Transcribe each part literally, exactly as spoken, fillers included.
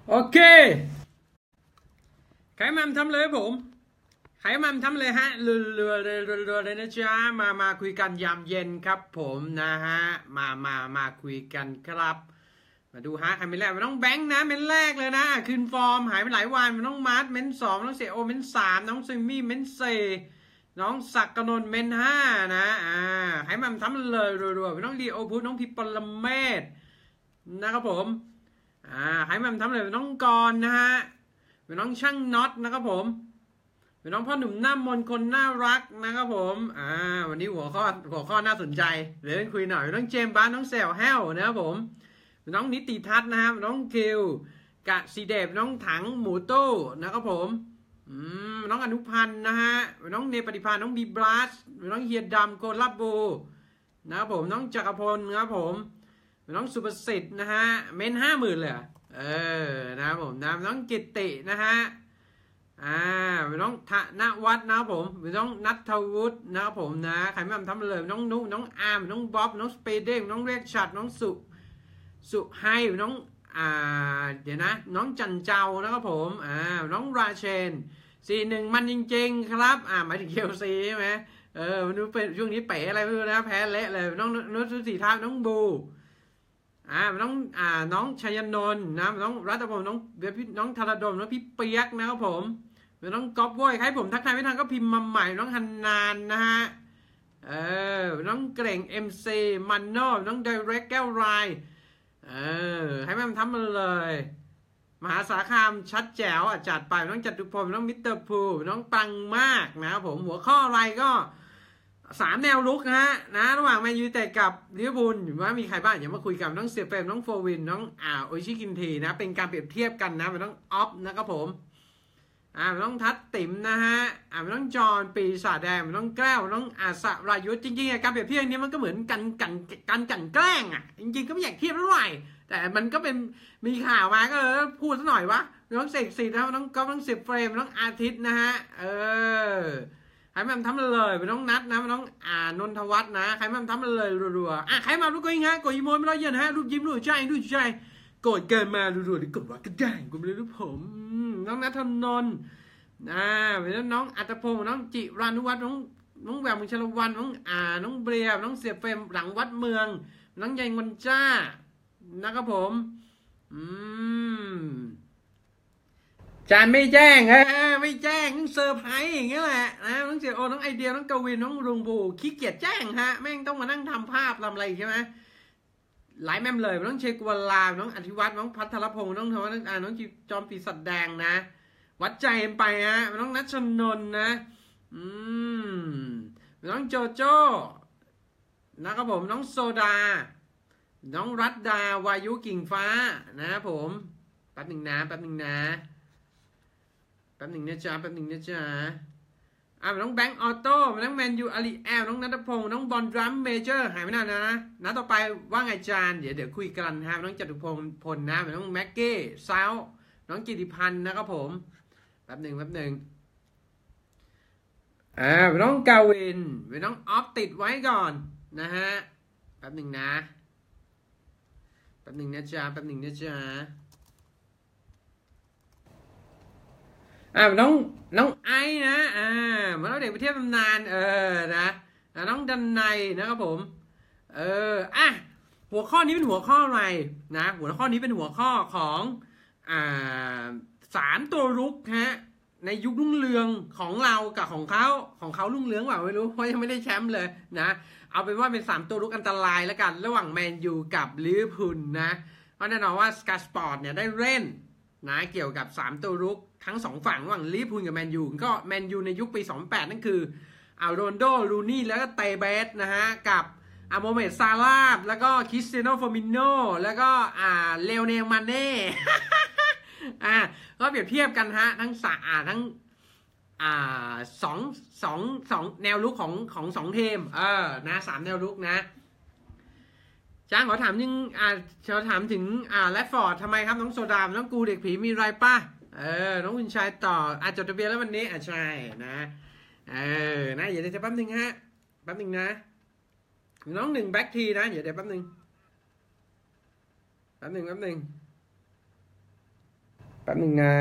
โอเคใครมาทำเลยผมใครมาทำเลยฮะเรือเรือเรือเรือเลยนะจ๊ะมามาคุยกันยามเย็นครับผมนะฮะมามามาคุยกันครับมาดูฮะใครเป็นแรกมันต้องแบงค์นะเป็นแรกเลยนะคืนฟอร์มหายไปหลายวันมันต้องมาร์ทเม้นสองต้องเสียโอเม้นสามน้องซิมี่เม้นสี่น้องศักกนนท์เม้นห้านะอ่าใครมาทำเลยรัวๆน้องดีโอพุทน้องพิปรเมศนะครับผมอ่าใครมาทำเลยน้องกรนะฮะเป็นน้องช่างน็อตนะครับผมเป็นน้องพ่อหนุ่มหน้ามนคนน่ารักนะครับผมอ่าวันนี้หัวข้อหัวข้อน่าสนใจเดี๋ยวคุยหน่อยน้องเจมส์บ้านน้องแซวแฮวนะครับผมน้องนิติทัศน์นะครับน้องคิวกะสีเดบน้องถังหมูโต้นะครับผมอืมน้องอนุพันธ์นะฮะน้องเนปฏิภาณน้องบีบลัสน้องเฮียดำโกลับบูนะครับผมน้องจักรพลนะครับผมน้องสุประสิทธิ์นะฮะเมนห้าหมื่นเลยเออนะครับผมนะน้องกิตตินะฮะอ่าน้องธนวัฒน์นะครับผมน้องนัทวุฒินะครับผมนะใครไม่ทำเลยน้องนุน้องอาร์มน้องบ๊อบน้องสเปเด้งน้องเรียกชัดน้องสุสุไฮน้องอ่าเดี๋ยวนะน้องจันเจ้านะครับผมอ่าน้องราเชนสี่หนึ่งมันจริงๆครับอ่าหมายถึงเคียวซีใช่ไหมเออมันดูเป็นช่วงนี้เป๋อะไรไม่รู้นะแพ้เละเลยน้องนุชสีท้าน้องบูอ่าน้องอ่าน้องชัยนนท์นะน้องรัตพงศ์น้องเบียร์น้องธารดมน้องพี่เปียกนะครับผมน้องก๊อฟโว้ยใครผมทักทายไม่ทันก็พิมพ์มาใหม่น้องฮันนานนะฮะเออน้องเกร่ง เอ็ม ซี มันโน่น้องไดเรกแก้วไรเออให้แม่ทำมาเลยมหาสารคามชัดแจ๋วอ่ะจัดไปน้องจัตุพลน้องมิสเตอร์พูน้องปังมากนะครับผมหัวข้ออะไรก็สามแนวลุกนะฮะนะระหว่างแมนยูแต่กับลิเวอร์พูลว่ามีใครบ้างอย่ามาคุยกันน้องเสียเฟรมน้องโฟวินน้องอ่าโอชิกินทีนะเป็นการเปรียบเทียบกันนะเป็นน้องออฟนะครับผมอ่าเป็นน้องทัดติ๋มนะฮะอ่าเป็นน้องจอนปีศาจแดงเป็นน้องแก้วน้องอาสรายุทธจริงๆการเปรียบเทียบนี้มันก็เหมือนกันกันกันกันแกล้งอ่ะจริงๆก็ไม่อยากเทียบเท่าไหร่แต่มันก็เป็นมีข่าวมาก็เออพูดซะหน่อยวะน้องเสกสิทธิ์นะน้องก๊อฟน้องเสียเฟรมน้องอาทิตย์นะฮะเออใครมาทำเลยเป็นน้องนัทนะเป็นน้องอ่านนทวัฒน์นะใครมาทำเลยรัวๆอ่ะใครมาลูกก็ยิงฮะกดยิ้มโมยไม่รอเย็นฮะรูปยิ้มรูปใจรูปใจกดเกินมารัวๆหรือกดว่าก็ได้กดเลยรูปผมน้องนัทนนท์อ่าเป็นน้องอัตพงศ์น้องจิรานุวัฒน์น้องน้องแหววมุชลวันน้องอ่าน้องเบรียน้องเสียเฟรมหลังวัดเมืองน้องใหญ่งวันจ้านะครับผมอืมจานไม่แจ้งเออไม่แจ้งเซอร์ไพรส์อย่างเงี้ยแหละนะน้องเสียโอน้องไอเดียน้องกวินน้องรุงบูขี้เกียจแจ้งฮะแม่งต้องมานั่งทำภาพทำอะไรใช่ไหมหลายแม่มเลยน้องเชกุวลาน้องอธิวัฒน์น้องพัทรพงศ์น้องธวัฒน์อ่าน้องจอมปีศาจแดงนะวัดใจไปฮะน้องนัชนนท์นะอืมน้องโจโจ้นะครับผมน้องโซดาน้องรัตดาวายุกิ่งฟ้านะผมแป๊บหนึ่งนะแป๊บหนึ่งนะแป๊บหนึ่งนะจ๊ะแป๊บหนึ่งนะจ๊ะอ่าน้องแบงค์ออโต้น้องแมนยูอารีแอลน้องนัทพงศ์น้องบอลดรัมเมเจอร์หายไปนานนะนะต่อไปว่าไงจานเดี๋ยวเดี๋ยวคุยกันครับน้องจตุพงศ์พลนะน้องแม็กกี้ซาวน้องกิติพันธ์นะครับผมแป๊บหนึ่งแป๊บหนึ่งอ่าน้องกาวินเป็นน้องออฟติดไว้ก่อนนะฮะแป๊บหนึ่งนะแป๊บหนึ่งนะจ๊ะแป๊บหนึ่งนะจ๊ะอ่าน้องน้องไอ้นะอ่ามาเราเด็กไปเที่ยวตำนานเออนะน้องดันในนะครับผมเอออ่ะหัวข้อนี้เป็นหัวข้ออะไรนะหัวข้อนี้เป็นหัวข้อของอ่าสามตัวรุกฮะในยุครุ่งเรืองของเรากับของเขาของเขารุ่งเรืองเปล่าไม่รู้เพราะยังไม่ได้แชมป์เลยนะเอาเป็นว่าเป็นสามตัวรุกอันตรายแล้วกันระหว่างแมนยูกับลิเวอร์พูลนะเพราะแน่นอนว่าสกายสปอร์ตเนี่ยได้เล่นนะเกี่ยวกับสามตัวรุกทั้งสองฝั่งระหว่างลิเวอร์พูลกับแมนยูก็แมนยูในยุคปีสองพันแปดนั่นคืออาโรนโดลูนี่แล้วก็เตเบสนะฮะกับอาโมเมดซาลาห์แล้วก็คริสเตียโนฟอร์มิโนแล้วก็อ่าเลโอเนลมาเน่อ่าก็เปรียบเทียบกันฮะทั้งสาอ่าทั้งอ่าสองสองสองแนวลุกของของสองทีมเออนะสามแนวลุกนะจ้างขอถามถึงอ่าขอถามถึงอ่าแรดฟอร์ดทำไมครับน้องโซดามน้องกูเด็กผีมีไรป่ะเออน้องวินชัยต่ออาจจดทะเบียนแล้ววันนี้อ่ะใช่นะเออนะเดี๋ยวจะแป๊บนึงฮะแป๊บนึงนะน้องหนึ่งแบ็คทีนะเดี๋ยวเดี๋ยวแป๊บนึงแป๊บนึงแป๊บนึงป๊บนึงนะ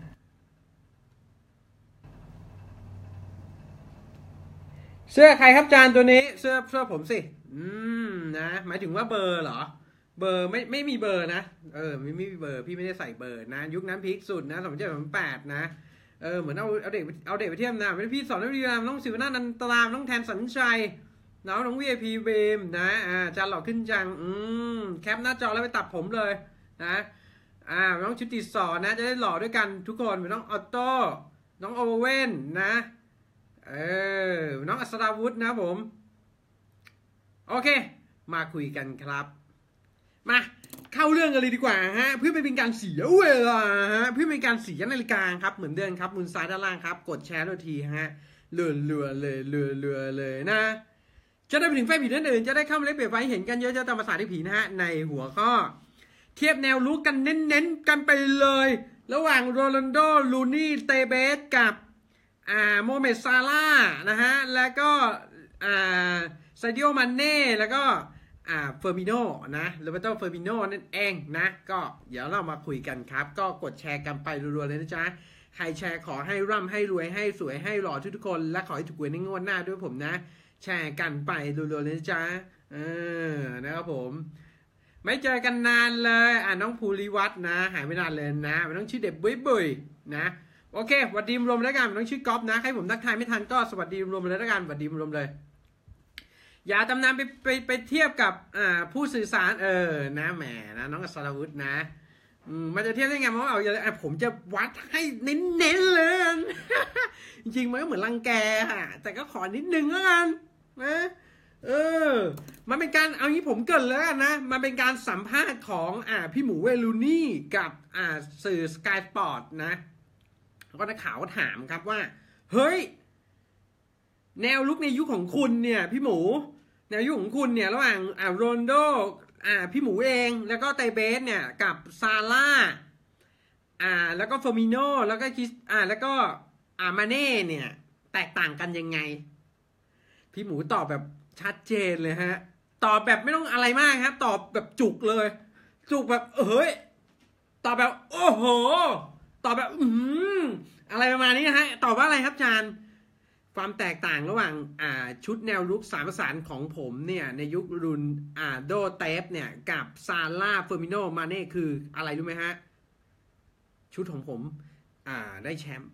เสื้อใครครับจานตัวนี้เสื้อเสื้อผมสิอืมนะหมายถึงว่าเบอร์เหรอเบอร์ไม่ไม่มีเบอร์นะเออไม่ไม่มีเบอร์พี่ไม่ได้ใส่เบอร์นะยุคนั้นพีคสุดนะสองพันเจ็ดสองพันแปดนะเออเหมือนเอาเอาเด็กเอาเด็กไปเทียบนะไม่พี่สอนนักเรียนน้องศิวนานันตรามน้องแทนสัญชัยน้องน้องวีไอพีเบมนะอ่าจานหล่อขึ้นจังอืมแคปหน้าจอแล้วไปตัดผมเลยนะอ่าน้องชุติสอนนะจะได้หล่อด้วยกันทุกคนน้องออโต้น้องโอเว่นนะเออน้องอัศดาวุฒินะผมโอเคมาคุยกันครับมาเข้าเรื่องกันเลยดีกว่าฮะเพื่อไม่เป็นการเสียเวลาฮะเพื่อไม่เป็นการเสียนาฬิกาครับเหมือนเดิมครับมุมซ้ายด้านล่างครับกดแชร์ด้วยทีฮะเลือเลือเลยเลือเลือเลยนะจะได้ไปถึงแฟนผีนั่นอื่นจะได้เข้ามาเล่นเปรียบไฟเห็นกันเยอะจะตามภาษาที่ผีนะฮะในหัวข้อเทียบแนวรู้กันเน้นๆกันไปเลยระหว่างโรนัลโดลูนี่เตเบสกับอ่าโมเมดซาร่านะฮะแล้วก็อ่าซาดิโอมันเน่แล้วก็อ่าเฟอร์มิโนนะโรเบโตเฟอร์มิโนนั่นเองนะก็เดี๋ยวเรามาคุยกันครับก็กดแชร์กันไปรัวๆเลยนะจ๊ะใครแชร์ขอให้ร่ำให้รวยให้สวยให้หล่อทุกๆคนและขอให้ถูกหวยในงวดหน้าด้วยผมนะแชร์กันไปรัวๆเลยนะจ๊ะเออนะครับผมไม่เจอกันนานเลยอ่าน้องภูริวัฒน์นะหายไปนานเลยนะไม่ต้องชื่อเด็กบุยๆนะโอเคสวัสดีรวมแล้วกันต้องชื่อก๊อฟนะใครผมทักทายไม่ทันก็สวัสดีรวมเลยแล้วกันสวัสดีรวมเลยอย่าตำนานไปไปไปเทียบกับอ่าผู้สื่อสารเออนะแหมนะน้องอัศรวุฒินะอืมมันจะเทียบได้ไงมันว่าเอาอย่างผมจะวัดให้เน้นๆเลยจริงๆมันก็เหมือนรังแกค่ะแต่ก็ขอนิดนึงแล้วกันนะเออมันเป็นการเอางี้ผมเกินแล้วนะมันเป็นการสัมภาษณ์ของอ่าพี่หมูเวลูนี่กับอ่าสื่อสกายสปอร์ตนะก็นักข่าวถามครับว่าเฮ้ยแนวลุกในยุคของคุณเนี่ยพี่หมูแนวยุคของคุณเนี่ยระหว่างอ่าโรนโดอ่าพี่หมูเองแล้วก็เตเบสเนี่ยกับซาร่าอ่าแล้วก็เฟอร์มิโนแล้วก็คิสอ่าแล้วก็อ่ามาเน่เนี่ยแตกต่างกันยังไงพี่หมูตอบแบบชัดเจนเลยฮะตอบแบบไม่ต้องอะไรมากครับตอบแบบจุกเลยจุกแบบเฮ้ยตอบแบบโอ้โหตอบแบบอืมอะไรประมาณนี้นะฮะตอบว่าอะไรครับอาจารย์ความแตกต่างระหว่างอ่าชุดแนวรุกสามประสานของผมเนี่ยในยุครุ่นอ่าโดเตฟเนี่ยกับซาร่าเฟอร์มิโนมาเน่คืออะไรรู้ไหมฮะชุดของผมอ่าได้แชมป์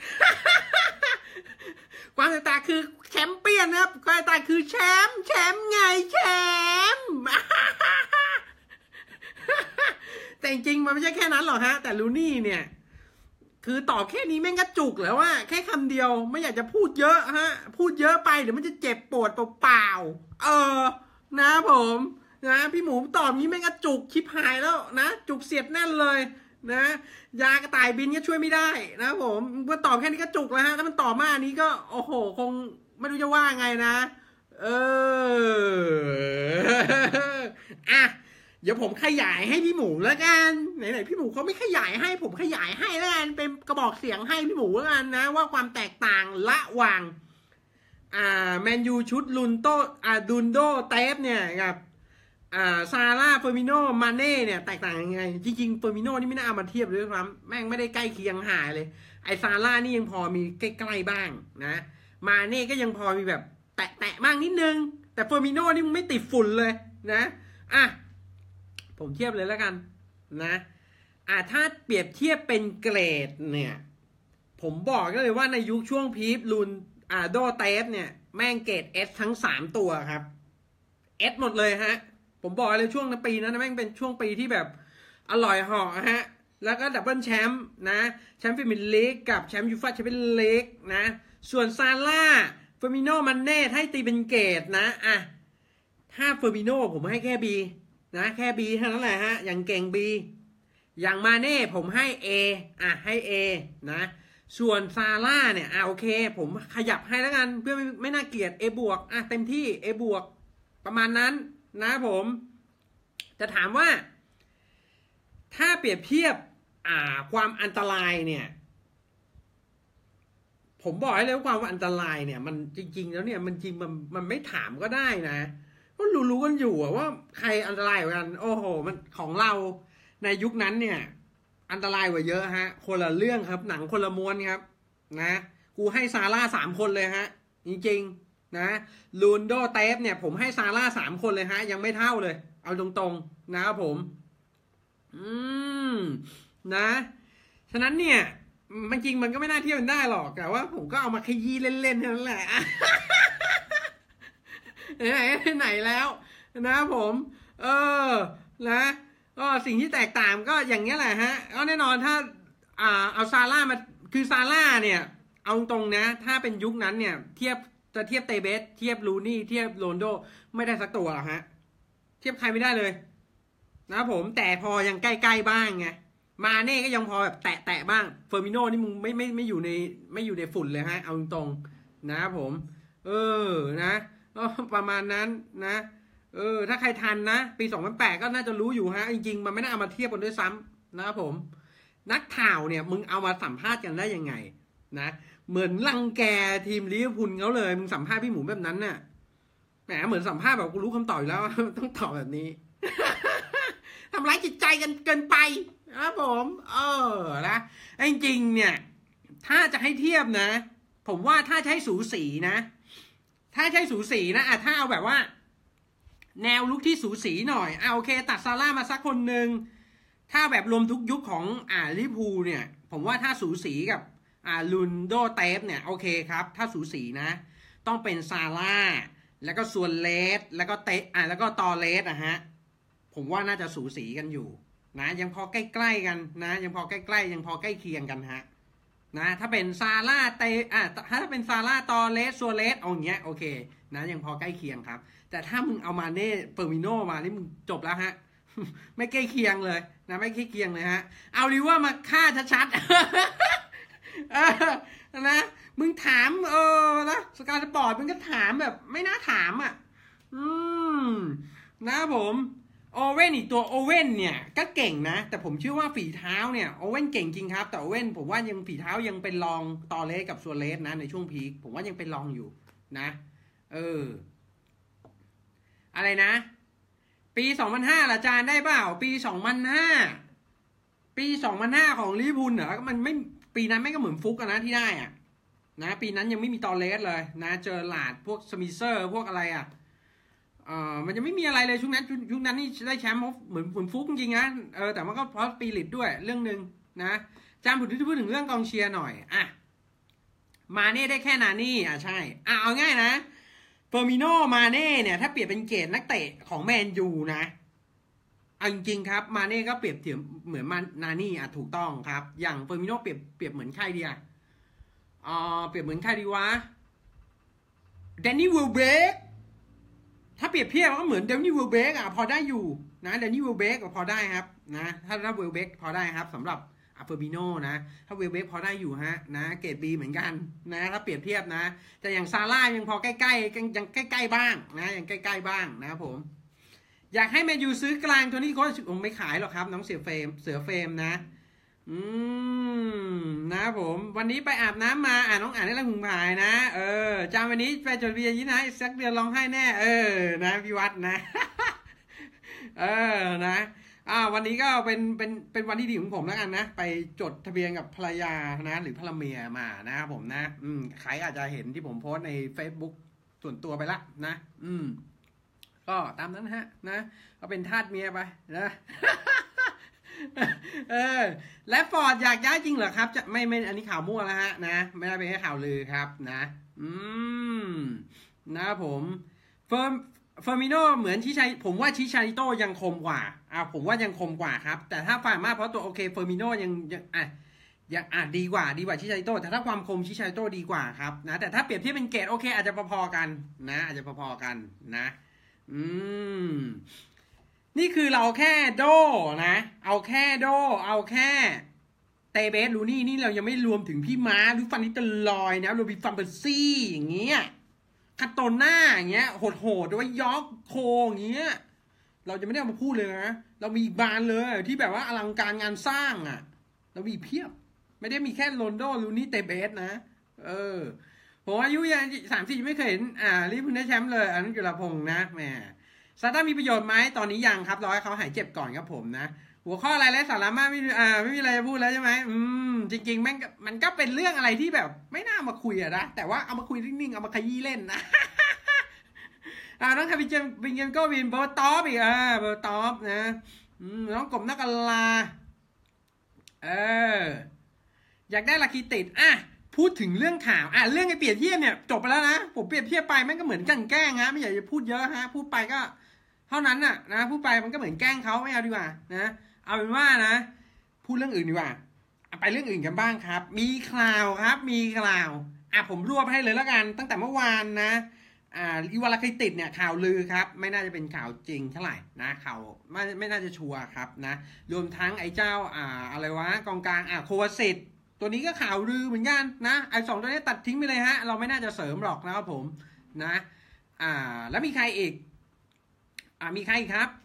ความแตกต่างคือแชมเปี้ยนนะครับความแตกต่างคือแชมป์แชมป์ไงแชมป์ แต่จริงๆมันไม่ใช่แค่นั้นหรอกฮะแต่ลูนี่เนี่ยคือตอบแค่นี้แม่งก็จุกแล้วว่าแค่คำเดียวไม่อยากจะพูดเยอะฮะพูดเยอะไปเดี๋ยวมันจะเจ็บปวดเปล่าๆเออนะผมนะพี่หมูตอบนี้แม่งก็จุกชิบหายแล้วนะจุกเสียดแน่นเลยนะยากระต่ายบินก็ช่วยไม่ได้นะผมเมื่อตอบแค่นี้ก็จุกแล้วฮะถ้ามันตอบมากนี้ก็โอ้โหคงไม่รู้จะว่าไงนะเอออ่ะเดี๋ยวผมขยายให้พี่หมูแล้วกันไหนๆพี่หมูเขาไม่ขยายให้ผมขยายให้แล้วกันเป็นกระบอกเสียงให้พี่หมูแล้วกันนะว่าความแตกต่างระหว่างอ่าแมนยูชุดลุนโตอ่าดุนโดเตฟเนี่ยกับอ่าซาร่าเฟอร์มิโนมาเน่เนี่ยแตกต่างยังไงจริงๆเฟอร์มิโนนี่ไม่น่าเอามาเทียบเลยครับแม่งไม่ได้ใกล้เคียงหายเลยไอซาร่านี่ยังพอมีใกล้ๆบ้างนะมาเน่ก็ยังพอมีแบบแตะๆบ้างนิดนึงแต่เฟอร์มิโนนี่ไม่ติดฝุ่นเลยนะอ่ะผมเทียบเลยแล้วกันนะอ่าถ้าเปรียบเทียบเป็นเกรดเนี่ยผมบอกเลยว่าในยุคช่วงพีฟลุนอ่าโดเตฟเนี่ยแม่งเกรด S ทั้งสามตัวครับ S หมดเลยฮะผมบอกเลยช่วงปีนั้นแม่งเป็นช่วงปีที่แบบอร่อยเหาะฮะแล้วก็ดับเบิลแชมป์นะแชมป์พรีเมียร์ลีกกับแชมป์ยูฟ่าแชมเปี้ยนลีกนะส่วนซาร่าเฟอร์มิโนมันเน่ให้ตีเป็นเกรดนะอ่ะถ้าเฟอร์มิโนผมให้แค่ Bนะแค่ B เท่านั้นแหละฮะอย่างเก่ง B อย่างมาเน่ผมให้ A อ่ะให้ A นะส่วนซาร่าเนี่ยอ่ะโอเคผมขยับให้แล้วกันเพื่อไม่ไม่น่าเกลียด A บวกอ่ะเต็มที่ A บวกประมาณนั้นนะผมจะถามว่าถ้าเปรียบเทียบอ่าความอันตรายเนี่ยผมบอกให้เลยว่าความอันตรายเนี่ยมันจริงๆแล้วเนี่ยมันจริงมันมันไม่ถามก็ได้นะก็รู้ๆกันอยู่ว่าใครอันตรายกว่ากันโอ้โหมันของเราในยุคนั้นเนี่ยอันตรายกว่าเยอะฮะคนละเรื่องครับหนังคนละม้วนครับนะกูให้ซาร่าสามคนเลยฮะจริงๆนะลูนโดเตฟเนี่ยผมให้ซาร่าสามคนเลยฮะยังไม่เท่าเลยเอาตรงๆนะครับผมอืมนะฉะนั้นเนี่ยมันจริงมันก็ไม่น่าเทียบกันได้หรอกแต่ว่าผมก็เอามาขยี้เล่นๆเท่านั้นแหละไหนไหนแล้วนะผมเออนะก็สิ่งที่แตกต่างก็อย่างนี้แหละฮะก็แน่นอนถ้าอ่าเอาซาร่ามาคือซาร่าเนี่ยเอาตรงนะถ้าเป็นยุคนั้นเนี่ยเทียบจะเทียบเตเบสเทียบลูนี่เทียบโรนโดไม่ได้สักตัวหรอกฮะเทียบใครไม่ได้เลยนะผมแต่พอยังใกล้ๆบ้างไงมาเน่ก็ยังพอแบบแตะๆบ้างเฟอร์มิโน่นี่มึงไม่ไม่ไม่อยู่ในไม่อยู่ในฝุ่นเลยฮะเอาตรงๆนะผมเออนะก็ประมาณนั้นนะเออถ้าใครทันนะปีสองพันแปดก็น่าจะรู้อยู่ฮะจริงๆมันไม่น่าเอามาเทียบกันด้วยซ้ำนะครับผมนักข่าวเนี่ยมึงเอามาสัมภาษณ์กันได้ยังไงนะเหมือนรังแกทีมลิเวอร์พูลเขาเลยมึงสัมภาษณ์พี่หมูแบบนั้นน่ะแหมเหมือนสัมภาษณ์แบบกูรู้คำตอบอยู่แล้วต้องตอบแบบนี้ ทำร้ายจิตใจกันเกินไปนะครับผมเออนะจริงๆเนี่ยถ้าจะให้เทียบนะผมว่าถ้าใช้สูสีนะถ้าใช้สูสีนะอ่ะถ้าเอาแบบว่าแนวลุกที่สูสีหน่อยอ่ะโอเคตัดซาร่ามาสักคนหนึ่งถ้าแบบรวมทุกยุคของอ่าลิเวอร์พูลเนี่ยผมว่าถ้าสูสีกับอ่าลูนโดเตฟเนี่ยโอเคครับถ้าสูสีนะต้องเป็นซาร่าแล้วก็ส่วนเลสแล้วก็เตะอ่าแล้วก็ตอเลสอะฮะผมว่าน่าจะสูสีกันอยู่นะยังพอใกล้ๆกันนะยังพอใกล้ๆยังพอใกล้เคียงกันฮะนะถ้าเป็นซาร่าเตอ่ะถ้าเป็นซาร่าตอเลสซัวเรสเอาอย่างเงี้ยโอเคนะยังพอใกล้เคียงครับแต่ถ้ามึงเอามาเน่เฟอร์มิโนมานี่มึงจบแล้วฮะ ไม่ใกล้เคียงเลยนะไม่ใกล้เคียงเลยฮะเอาลิว่ามาฆ่าชัดๆ นะมึงถามเออนะสกาสปอร์ตมึงก็ถามแบบไม่น่าถามอ่ะอืมนะผมโอเว่นอีกตัวโอเว่นเนี่ยก็เก่งนะแต่ผมเชื่อว่าฝีเท้าเนี่ยโอเว่นเก่งจริงครับแต่โอเว่นผมว่ายังฝีเท้ายังเป็นรองตอเลสกับซัวเรสนะในช่วงพีคผมว่ายังเป็นรองอยู่นะเอออะไรนะปีสองพันห้าละจานได้เปล่าปีสองพันห้าปีสองพันห้าของลิเวอร์พูลเหรอมันไม่ปีนั้นไม่ก็เหมือนฟุกนะที่ได้อะนะปีนั้นยังไม่มีตอเลสเลยนะเจอหลาดพวกสมิเซอร์พวกอะไรอ่ะเออมันจะไม่มีอะไรเลยช่วงนั้นช่วงนั้นนี่ได้แชมป์เหมือนเหมือนฟุกจริงๆนะเออแต่มันก็เพราะปีลิตด้วยเรื่องนึงนะจานผมที่พูดถึงเรื่องกองเชียร์หน่อยอ่ะมาเน่ได้แค่นานี่อ่ะใช่อ่ะเอาง่ายนะเฟอร์มิโนมาเน่เนี่ยถ้าเปรียบเป็นเกรดนักเตะของแมนยูนะเอาจริงๆครับมาเน่ก็เปรียบเทียบเหมือนมานานี่อ่ะถูกต้องครับอย่างเฟอร์มิโนเปรียบเปรียบเหมือนใครดีอ่ะอ่าเปรียบเหมือนใครดีวะแดนนี่วิลเบกถ้าเปรียบเทียบก็เหมือนแดนนี่วิลเบกอ่ะพอได้อยู่นะแดนนี่วิลเบกก็พอได้ครับนะถ้าถ้าวิลเบกพอได้ครับสำหรับอัฟเฟอร์บิโนนะถ้าวิลเบกพอได้อยู่ฮะนะเกรดบีเหมือนกันนะถ้าเปรียบเทียบนะแต่อย่างซาร่ายังพอใกล้ๆยังใกล้ๆบ้างนะยังใกล้ๆบ้างนะครับผมอยากให้แมนยูซื้อกลางตัวนี้เขาคงไม่ขายหรอกครับน้องเสือเฟรมเสือเฟรมนะอืมนะผมวันนี้ไปอาบน้ำมาอ่านน้องอ่านได้แล้วหุงผายนะเออจำวันนี้ไปจดเบียร์ยี่นะสักเดือนร้องไห้แน่เออนะพี่วัดนะ เออนะอ่าวันนี้ก็เป็นเป็นเป็นวันที่ดีของผมแล้วกันนะไปจดทะเบียนกับภรรยานะหรือภรรเมียมานะครับผมนะอืมใครอาจจะเห็นที่ผมโพสใน Facebook ส่วนตัวไปละนะอืมก็ตามนั้นฮะนะก็เป็นทาสเมียไปนะ เออและฟอร์ดอยากย้ายจริงเหรอครับจะไม่ไม่อันนี้ข่าวมั่วแล้วฮะนะไม่ได้เป็นแค่ข่าวลือครับนะอืมนะผมเฟิร์มเฟอร์มิโนเหมือนชิชัยผมว่าชิชาริโตยังคมกว่าอ่าผมว่ายังคมกว่าครับแต่ถ้าฝ่ายมากเพราะตัวโอเคเฟอร์มิโนยังยังอ่ะยังอ่ะดีกว่าดีกว่าชิชาริโตแต่ถ้าความคมชิชาริโตดีกว่าครับนะแต่ถ้าเปรียบเทียบเป็นเกรดโอเคอาจจะพอๆกันนะอาจจะพอๆกันนะอืมนี่คือเราแค่โดนะเอาแค่โดเอาแค่เตเบสลูนี่นี่เรายังไม่รวมถึงพี่ม้าหรือฟันนิตลอยนะโรบิฟันเบอร์ซี่อย่างเงี้ยคาโตน่าอย่างเงี้ยโหดๆด้วยยอกโคอย่างเงี้ยเราจะไม่ได้เอามาพูดเลยนะเรามีอีกบานเลยที่แบบว่าอลังการงานสร้างอ่ะเรามีเพียบไม่ได้มีแค่โรนโดลูนี่เตเบสนะเออผมอายุยังสามสี่ไม่เคยเห็นอ่าลิเวอร์พูลได้แชมป์เลยอันนั้นจุฬาพงษ์นะแหมซาต้ามีประโยชน์ไหมตอนนี้ยังครับรอให้เขาหายเจ็บก่อนครับผมนะหัวข้ออะไรไร้สาระมากไม่อ่าไม่มีอะไรจะพูดแล้วใช่ไหมอืมจริงๆมันมันก็เป็นเรื่องอะไรที่แบบไม่น่ามาคุยอะนะแต่ว่าเอามาคุยนิ่งๆเอามาขยี้เล่นนะอ่าน้องทำเป็นเจมเป็นเกมก็วินเบอร์ท็อปอีกอ่าเบอร์ท็อปนะอืมน้องกบนักกลาเอออยากได้ลัคกี้ติดอ่ะพูดถึงเรื่องข่าวอ่ะเรื่องไอ้เปรียบเทียบเนี่ยจบไปแล้วนะผมเปรียบเทียบไปมันก็เหมือนกันแกล้งฮะไม่อยากจะพูดเยอะฮะพูดไปก็เท่านั้นน่ะนะพูดไปมันก็เหมือนแกล้งเขาไม่เอาดีกว่านะเอาเป็นว่านะพูดเรื่องอื่นดีกว่าไปเรื่องอื่นกันบ้างครับมีข่าวครับมีข่าวอ่ะผมรวบให้เลยแล้วกันตั้งแต่เมื่อวานนะอ่าอีวาลาคิติดเนี่ยข่าวลือครับไม่น่าจะเป็นข่าวจริงเท่าไหร่นะข่าวไม่ไม่น่าจะชัวร์ครับนะรวมทั้งไอ้เจ้าอ่าอะไรวะกองกลางอ่ะโควาสิตตัวนี้ก็ข่าวลือเหมือนกันนะไอ้สองตัวนี้ตัดทิ้งไปเลยฮะเราไม่น่าจะเสริมหรอกนะครับผมนะอ่าแล้วมีใครอีกอ่ามีใครอีกครับ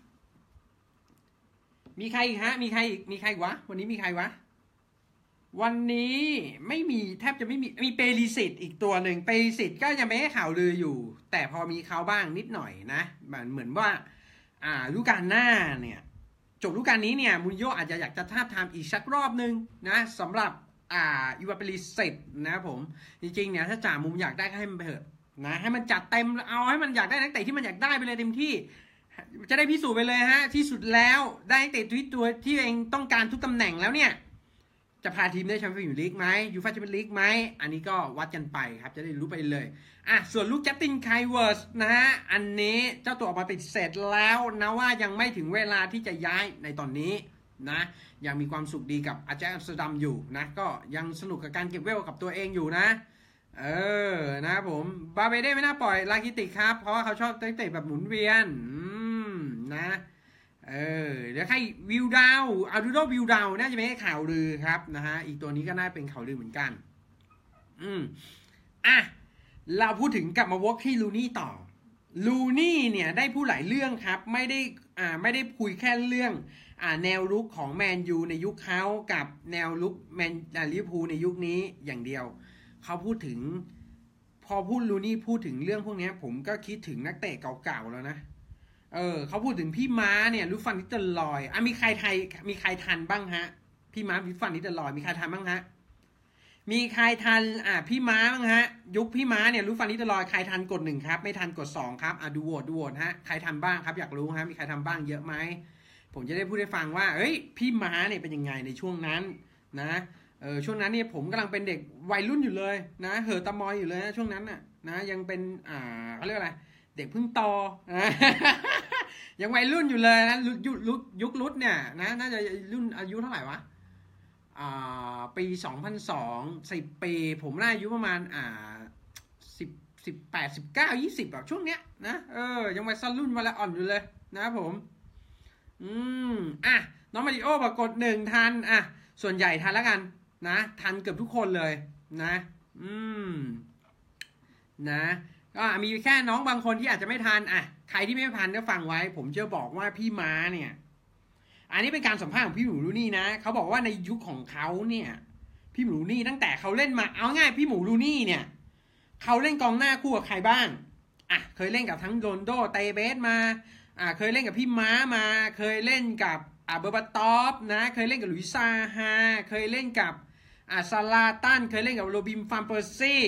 มีใครอีกฮะมีใครอีกมีใครวะวันนี้มีใครวะวันนี้ไม่มีแทบจะไม่มีมีเปริสิตอีกตัวหนึ่งเปริสิตก็ยังไม่ให้ข่าวลืออยู่แต่พอมีเขาบ้างนิดหน่อยนะเหมือนเหมือนว่าอ่าฤดูกาลหน้าเนี่ยจบฤดูกาลนี้เนี่ยมูรินโญ่อาจจะอยากจะทาบทามอีกสักรอบนึงนะสำหรับอ่าอีวาเปริสิตนะครับผมจริงๆเนี่ยถ้าจ่ามุมอยากได้ก็ให้มันไปเถอะนะให้มันจัดเต็มเอาให้มันอยากได้นักเตะที่มันอยากได้ไปเลยเต็มที่จะได้พิสูจน์ไปเลยฮะที่สุดแล้วได้นักเตะทุกตัวที่เองต้องการทุกตำแหน่งแล้วเนี่ยจะพาทีมได้แชมเปี้ยนส์ลีกไหมยูฟ่าแชมเปี้ยนส์ลีกไหมอันนี้ก็วัดกันไปครับจะได้รู้ไปเลยอ่ะส่วนลูกจัสตินไคเวิร์สนะฮะอันนี้เจ้าตัวออกมาปฏิเสธแล้วนะว่ายังไม่ถึงเวลาที่จะย้ายในตอนนี้นะยังมีความสุขดีกับอาแจ็คอัมสเตอร์ดัมอยู่นะก็ยังสนุกกับการเก็บเวลกับตัวเองอยู่นะเออนะผมบาเบเด้ไม่น่าปล่อยลาคิติครับเพราะว่าเขาชอบเตะแบบหมุนเวียนนะเออเดี๋ยวใครวิวดาวอาดูโดวิวดาวน่าจะไม่ให้ข่าวลือครับนะฮะอีกตัวนี้ก็น่าเป็นข่าวลือเหมือนกันอืมอ่ะเราพูดถึงกลับมาวกที่ลูนี่ต่อลูนี่เนี่ยได้พูดหลายเรื่องครับไม่ได้อ่าไม่ได้คุยแค่เรื่องอ่าแนวลุกของแมนยูในยุคเขากับแนวลุกแมนอ่าลิเวอร์พูลในยุคนี้อย่างเดียวเขาพูดถึงพอพูดลูนี่พูดถึงเรื่องพวกนี้ผมก็คิดถึงนักเตะเก่าๆแล้วนะเออเขาพูดถึงพี่ม้าเนี่ยลูกฟันนิสเตอร์ลอยอ่ะมีใครไทยมีใครทันบ้างฮะพี่ม้าลูกฟันนิสเตอร์ลอยมีใครทันบ้างฮะมีใครทันอ่ะพี่ม้าบ้างฮะยุคพี่ม้าเนี่ยลูกฟันนิสเตอร์ลอยใครทันกดหนึ่งครับไม่ทันกดสองครับอ่ะดูโหวตดูโหวตฮะใครทันบ้างครับอยากรู้ฮะมีใครทำบ้างเยอะไหมผมจะได้พูดให้ฟังว่าเอ้ยพี่ม้าเนี่ยเป็นยังไงในช่วงนั้นนะเออช่วงนั้นเนี่ยผมกำลังเป็นเด็กวัยรุ่นอยู่เลยนะเหอตะมอยอยู่เลยนะช่วงนั้นน่ะนะยังเป็นอ่าเขาเรียกอะไรเด็กเพิ่งโตนะยังวัยรุ่นอยู่เลยนะยุคยุคยุครุ่นเนี่ยนะน่าจะรุ่นอายุเท่าไหร่วะอ่าปีสองพันสองสิบปีผมน่าอายุประมาณอ่าสิบสิบแปดสิบเก้ายี่สิบแบบช่วงเนี้ยนะเออยังวัยรุ่นวัยอ่อนอยู่เลยนะผมอืมอ่ะน้องมาริโอบอกกดหนึ่งทันอ่ะส่วนใหญ่ทันแล้วกันนะทันเกือบทุกคนเลยนะอืมนะก็มีแค่น้องบางคนที่อาจจะไม่ทันอ่ะใครที่ไม่ทันก็ฟังไว้ผมจะบอกว่าพี่ม้าเนี่ยอันนี้เป็นการสัมภาษณ์ของพี่หมูลูนี่นะเขาบอกว่าในยุคของเขาเนี่ยพี่หมูลูนี่ตั้งแต่เขาเล่นมาเอาง่ายพี่หมูลูนี่เนี่ยเขาเล่นกองหน้าคู่กับใครบ้างอ่ะเคยเล่นกับทั้งโรนโดเตเบสมาอ่ะเคยเล่นกับพี่ม้ามาเคยเล่นกับอ่ะเบอร์บาตอฟนะเคยเล่นกับลุยซาฮาเคยเล่นกับอ่ะซาลาตันเคยเล่นกับโรบินฟานเปอร์ซี่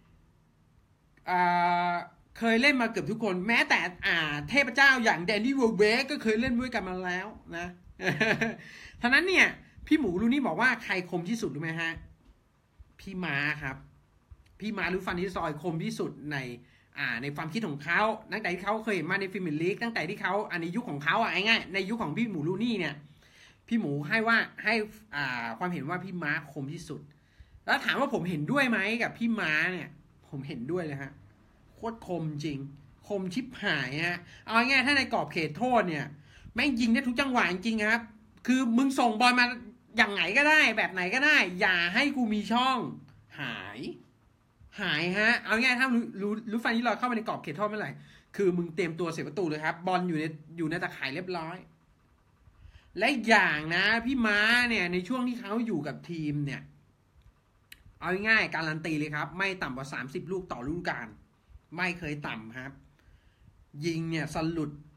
เคยเล่นมาเกือบทุกคนแม้แต่อ่าเทพเจ้าอย่างแดนนี่เวลเวกก็เคยเล่นด้วยกันมาแล้วนะท่านั้นเนี่ยพี่หมูลูนี่บอกว่าใครคมที่สุดรู้ไหมฮะพี่ม้าครับพี่ม้าหรือฟันนิสซอยคมที่สุดในอ่าในความคิดของเขาตั้งแต่ที่เขาเคยมาในพรีเมียร์ลีกตั้งแต่ที่เขาอันในยุคของเขาอ่ะง่ายๆในยุคของพี่หมูลูนี่เนี่ยพี่หมูให้ว่าให้อ่าความเห็นว่าพี่ม้าคมที่สุดแล้วถามว่าผมเห็นด้วยไหมกับพี่ม้าเนี่ยผมเห็นด้วยเลยฮะโคตรคมจริงคมชิบหายฮะเอาง่ายๆถ้าในกรอบเขตโทษเนี่ยแม่งยิงได้ทุกจังหวะจริงๆครับคือมึงส่งบอลมาอย่างไหนก็ได้แบบไหนก็ได้อย่าให้กูมีช่องหายหายฮะเอาง่ายถ้ารู้รู้ฟันที่ลอยเข้ามาในกรอบเขตโทษเมื่อไหร่คือมึงเตรียมตัวเสียประตูเลยครับบอลอยู่ในอยู่ในตะข่ายเรียบร้อยและอย่างนะพี่ม้าเนี่ยในช่วงที่เขาอยู่กับทีมเนี่ยเอาง่ายการันตีเลยครับไม่ต่ำกว่าสามสิบลูกต่อฤดูกาลไม่เคยต่ำครับยิงเนี่ยสลุด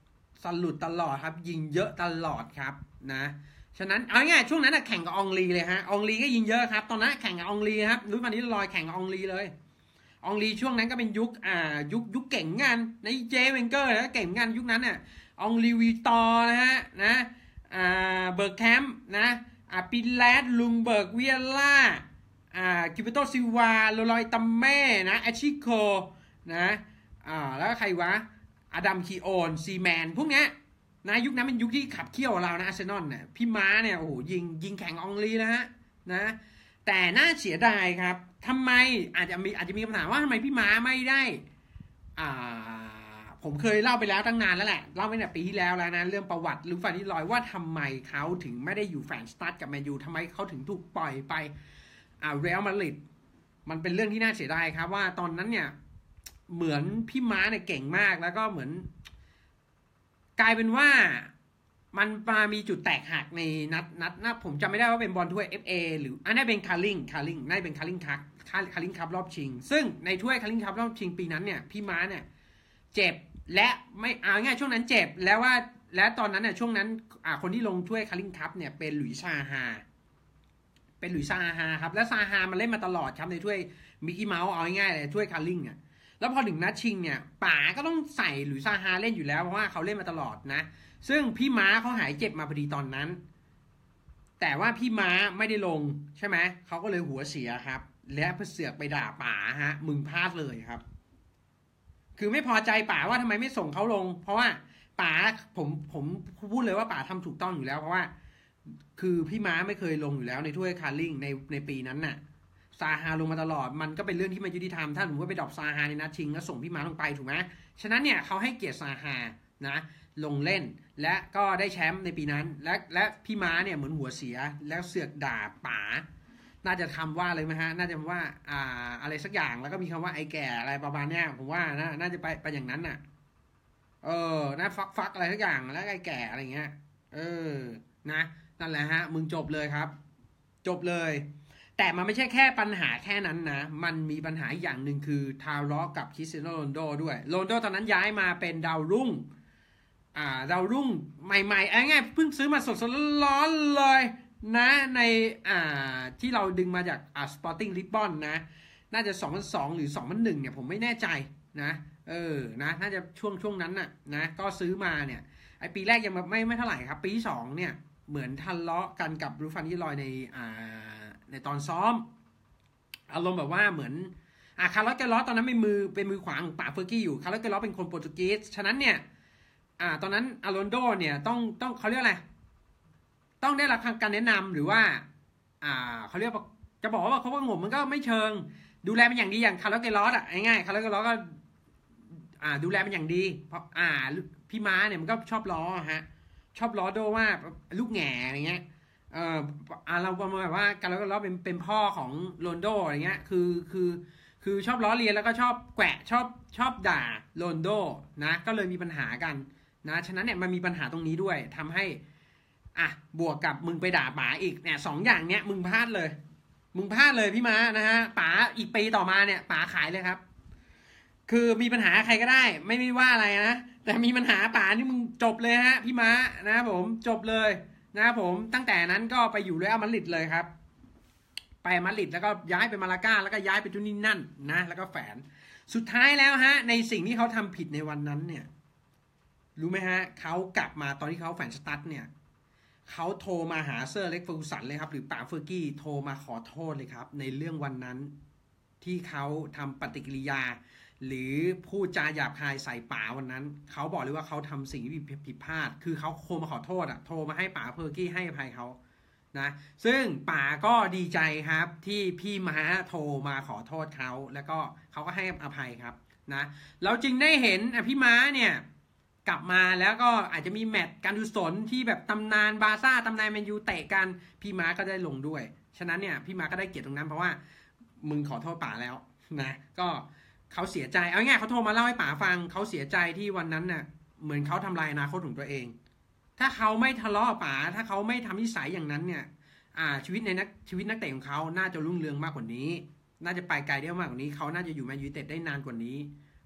สลุดตลอดครับยิงเยอะตลอดครับนะฉะนั้นเอาง่ายช่วงนั้นแข่งกับอองลีเลยฮะอองลีก็ยิงเยอะครับตอนนั้นแข่งกับอองลีครับลุยส์ วานิส ลอยแข่งกับอองลีเลยอองลีช่วงนั้นก็เป็นยุคอ่ายุคยุคเก่งงานในเจเวนเกอร์แล้วเก่งงานยุคนั้นเนี่ยอองลีวีตอร์นะฮะนะอ่าเบิร์กแคมป์นะอ่าปินแลดลุงเบิร์กเวียล่าอ่ากิเบโตซิลวาโรลอยตัมเม่นะแอชิโคนะอ่าแล้วใครวะอดัมคีโอนซีแมนพวกเนี้ยนะยุคนั้นเป็นยุคที่ขับเคี่ยวเรานะอาร์เซนอลเนี่ยพี่ม้าเนี่ยโอ้โหยิงยิงแข่งอองลีนะฮะนะแต่น่าเสียดายครับทำไมอาจจะมีอาจจะมีคำถามว่าทำไมพี่ม้าไม่ได้อ่าผมเคยเล่าไปแล้วตั้งนานแล้วแหละเล่าไปตั้งแต่ปีที่แล้วแล้วนะเรื่องประวัติลุยส์ วานิส ลอยว่าทำไมเขาถึงไม่ได้อยู่แฟนสตาร์ทกับแมนยูทำไมเขาถึงถูกปล่อยไปอ่าเรอัลมาดริดมันเป็นเรื่องที่น่าเสียดายครับว่าตอนนั้นเนี่ยเหมือนพี่ม้าเนี่ยเก่งมากแล้วก็เหมือนกลายเป็นว่ามันมามีจุดแตกหักในนัดนัดนะผมจำไม่ได้ว่าเป็นบอลถ้วย เอฟ เอ หรืออันนั้นเป็นคาริงคาริงน่าจะเป็นคาริงคัพคาริงคัพรอบชิงซึ่งในถ้วยคาริงคัพรอบชิงปีนั้นเนี่ยพี่ม้าเนี่ยเจ็บและไม่เอาง่ายช่วงนั้นเจ็บแล้วว่าและตอนนั้นเนี่ยช่วงนั้นอ่าคนที่ลงถ้วยคาริงคัพเนี่ยเป็นหลุยส์ ซาฮาเป็นหลุยส์ ซาฮาครับและซาฮามันเล่นมาตลอดครับในถ้วยมิกกี้เมาส์เอาง่ายๆเลยถ้วยคาริงอ่ะแล้วพอถึงนัดชิงเนี่ยป๋าก็ต้องใส่หลุยส์ ซาฮาเล่นอยู่แล้วเพราะว่าเขาเล่นมาตลอดนะซึ่งพี่ม้าเขาหายเจ็บมาพอดีตอนนั้นแต่ว่าพี่ม้าไม่ได้ลงใช่ไหมเขาก็เลยหัวเสียครับและเสือกไปด่าป๋าฮะมึงพลาดเลยครับคือไม่พอใจป๋าว่าทำไมไม่ส่งเขาลงเพราะว่าป๋าผมผมพูดเลยว่าป๋าทำถูกต้องอยู่แล้วเพราะว่าคือพี่ม้าไม่เคยลงอยู่แล้วในถ้วยคาริงในในปีนั้นน่ะซาฮาลงมาตลอดมันก็เป็นเรื่องที่ไม่ยุติธรรมถ้าผมว่าไปดรอปซาฮาในนัดชิงแล้วส่งพี่ม้าลงไปถูกไหมฉะนั้นเนี่ยเขาให้เกียรติซาฮานะลงเล่นและก็ได้แชมป์ในปีนั้นและและพี่ม้าเนี่ยเหมือนหัวเสียแล้วเสือกด่าป๋าน่าจะคำว่าเลยไหมฮะน่าจะว่าอ่าอะไรสักอย่างแล้วก็มีคำว่าไอ้แก่อะไรประมาณเนี้ยผมว่านะน่าจะไปไปอย่างนั้นน่ะเออนะฟักฟักอะไรสักอย่างแล้วไอ้แก่อะไรเงี้ยเออนะนั่นแหละฮะมึงจบเลยครับจบเลยแต่มันไม่ใช่แค่ปัญหาแค่นั้นนะมันมีปัญหาอย่างหนึ่งคือทาร็อกกับคริสเตียโนโรนัลโดด้วยโรนัลโดตอนนั้นย้ายมาเป็นดาวรุ่งอ่าดาวรุ่งใหม่ๆไอ้ง่ายเพิ่งซื้อมาสดๆร้อนๆเลยนะในอ่าที่เราดึงมาจากอ่า Sporting Lisbon นะน่าจะสองพันสองหรือสองพันหนึ่งเนี่ยผมไม่แน่ใจนะเออนะน่าจะช่วงช่วงนั้นน่ะนะก็ซื้อมาเนี่ยไอปีแรกยังไม่ไม่เท่าไหร่ครับปีที่สองเนี่ยเหมือนทะเลาะกันกับลุยส์ วานิส ลอยในอ่าในตอนซ้อมอารมณ์แบบว่าเหมือนอ่าคาร์ลอส แกลอสตอนนั้นเป็นมือเป็นมือขวาของป๋าเฟอร์กี้อยู่คาร์ลอส แกลอสเป็นคนโปรตุเกสฉะนั้นเนี่ยอ่าตอนนั้นอาโรนโดเนี่ยต้องต้องเขาเรียกอะไรต้องได้รับการแนะนำหรือว่าอ่าเขาเรียกจะบอกว่าเขาว่างมมันก็ไม่เชิงดูแลเป็นอย่างดีอย่างคาร์ลอส แกลอสอ่ะง่ายๆคาร์ลอส แกลอสก็อ่าดูแลเป็นอย่างดีเพราะอ่าพี่ม้าเนี่ยมันก็ชอบล้อฮะชอบล้อโดว่าลูกแง่อะไรเงี้ยเอ่ออ่าเราประมาณแบบว่าคาร์ลอส แกลอสเป็นเป็นพ่อของโรนโดอะไรเงี้ยคือคือคือชอบล้อเลียนแล้วก็ชอบแกวะชอบชอบด่าโรนโดนะก็เลยมีปัญหากันนะฉะนั้นเนี่ยมันมีปัญหาตรงนี้ด้วยทำให้อ่ะบวกกับมึงไปด่าป๋าอีกเนี่ยสองอย่างเนี้ยมึงพลาดเลยมึงพลาดเลยพี่ม้านะฮะป๋าอีกปีต่อมาเนี่ยป๋าขายเลยครับคือมีปัญหาใครก็ได้ไม่ไม่ว่าอะไรนะแต่มีปัญหาป๋านี่มึงจบเลยฮะพี่ม้านะผมจบเลยนะผมตั้งแต่นั้นก็ไปอยู่เรอัลมาดริดเลยครับไปมาดริดแล้วก็ย้ายไปมาลาก้าแล้วก็ย้ายไปทุนนี่นั่นนะแล้วก็แฝนสุดท้ายแล้วฮะในสิ่งที่เขาทำผิดในวันนั้นเนี่ยรู้ไหมฮะเขากลับมาตอนที่เขาแฟนสตั๊ดเนี่ยเขาโทรมาหาเซอร์เล็กเฟอร์กูสันเลยครับหรือป๋าเฟอร์กี้โทรมาขอโทษเลยครับในเรื่องวันนั้นที่เขาทำปฏิกิริยาหรือพูดจาหยาบคายใส่ป๋าวันนั้นเขาบอกเลยว่าเขาทำสิ่งที่ผิดพลาดคือเขาโทรมาขอโทษอ่ะโทรมาให้ป๋าเฟอร์กี้ให้อภัยเขานะซึ่งป๋าก็ดีใจครับที่พี่ม้าโทรมาขอโทษเขาแล้วก็เขาก็ให้อภัยครับนะเราจึงได้เห็นพี่ม้าเนี่ยกลับมาแล้วก็อาจจะมีแมตช์การกุศลที่แบบตำนานบาร์ซ่าตำนานแมนยูเตะกันพี่ม้าก็ได้ลงด้วยฉะนั้นเนี่ยพี่ม้าก็ได้เกียรติตรงนั้นเพราะว่ามึงขอโทษป๋าแล้วนะก็เขาเสียใจเอาง่ายเขาโทรมาเล่าให้ป๋าฟังเขาเสียใจที่วันนั้นน่ะเหมือนเขาทำลายอนาคตของตัวเองถ้าเขาไม่ทะเลาะป๋าถ้าเขาไม่ทำนิสัยอย่างนั้นเนี่ยอ่าชีวิตในนักชีวิตนักเตะของเขาน่าจะรุ่งเรืองมากกว่านี้น่าจะไปไกลได้มากกว่านี้เขาน่าจะอยู่แมนยูเต็ดได้นานกว่านี้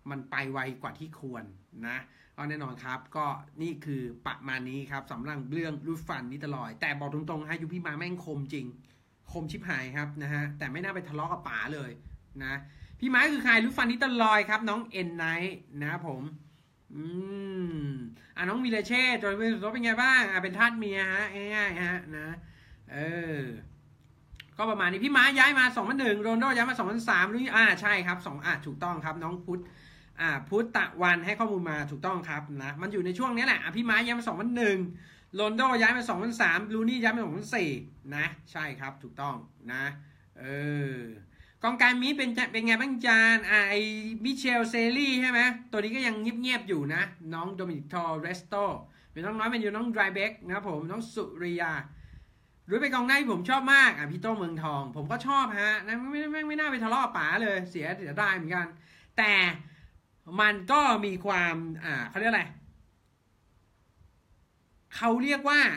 มันไปไวกว่าที่ควรนะก็แน่นอนครับก็นี่คือประมาณนี้ครับสำหรับเรื่องรูดฟันนิตลอยแต่บอกตรงๆฮะยูพี่มาแม่งคมจริงคมชิบหายครับนะฮะแต่ไม่น่าไปทะเลาะกับป๋าเลยนะพี่ไม้คือใครรูดฟันนิตลอยครับน้องเอ็นไนท์นะผมอืมอ่ะน้องวีเลเช่ตัวเป็นไงบ้างอ่ะเป็นทาสเมียฮะง่ายๆฮะนะเออก็ประมาณนี้พี่ม้าย้ายมาสองพันหนึ่งโรนโดย้ายมาสองพันสามรู้อ่าใช่ครับสองอ่ะถูกต้องครับน้องพุทธอ่าพุทธตะวันให้ข้อมูลมาถูกต้องครับนะมันอยู่ในช่วงนี้แหละอ่ะพี่ม้าย้ายมาสองพันหนึ่งโรนโดย้ายมาสองพันสามลูนี่ย้ายมาสองพันสี่นะใช่ครับถูกต้องนะเออกองการมีเป็นเป็นไงบ้างจานอ่าไอมิเชลเซรี่ใช่ไหมตัวนี้ก็ยังเงียบๆอยู่นะน้องโดมินิกทอร์เรสโตเป็นน้องน้อยเป็นอยู่น้องไดรเบกนะครับผมน้องสุริยาหรือเป็นกองหน้าที่ผมชอบมากอ่ะพี่โต้เมืองทองผมก็ชอบฮะนะไม่ไม่ไม่น่าไปทะเลาะป๋าเลยเสียเสียได้เหมือนกันแต่มันก็มีความอ่าเขาเรียกอะไรเขาเรียกว่า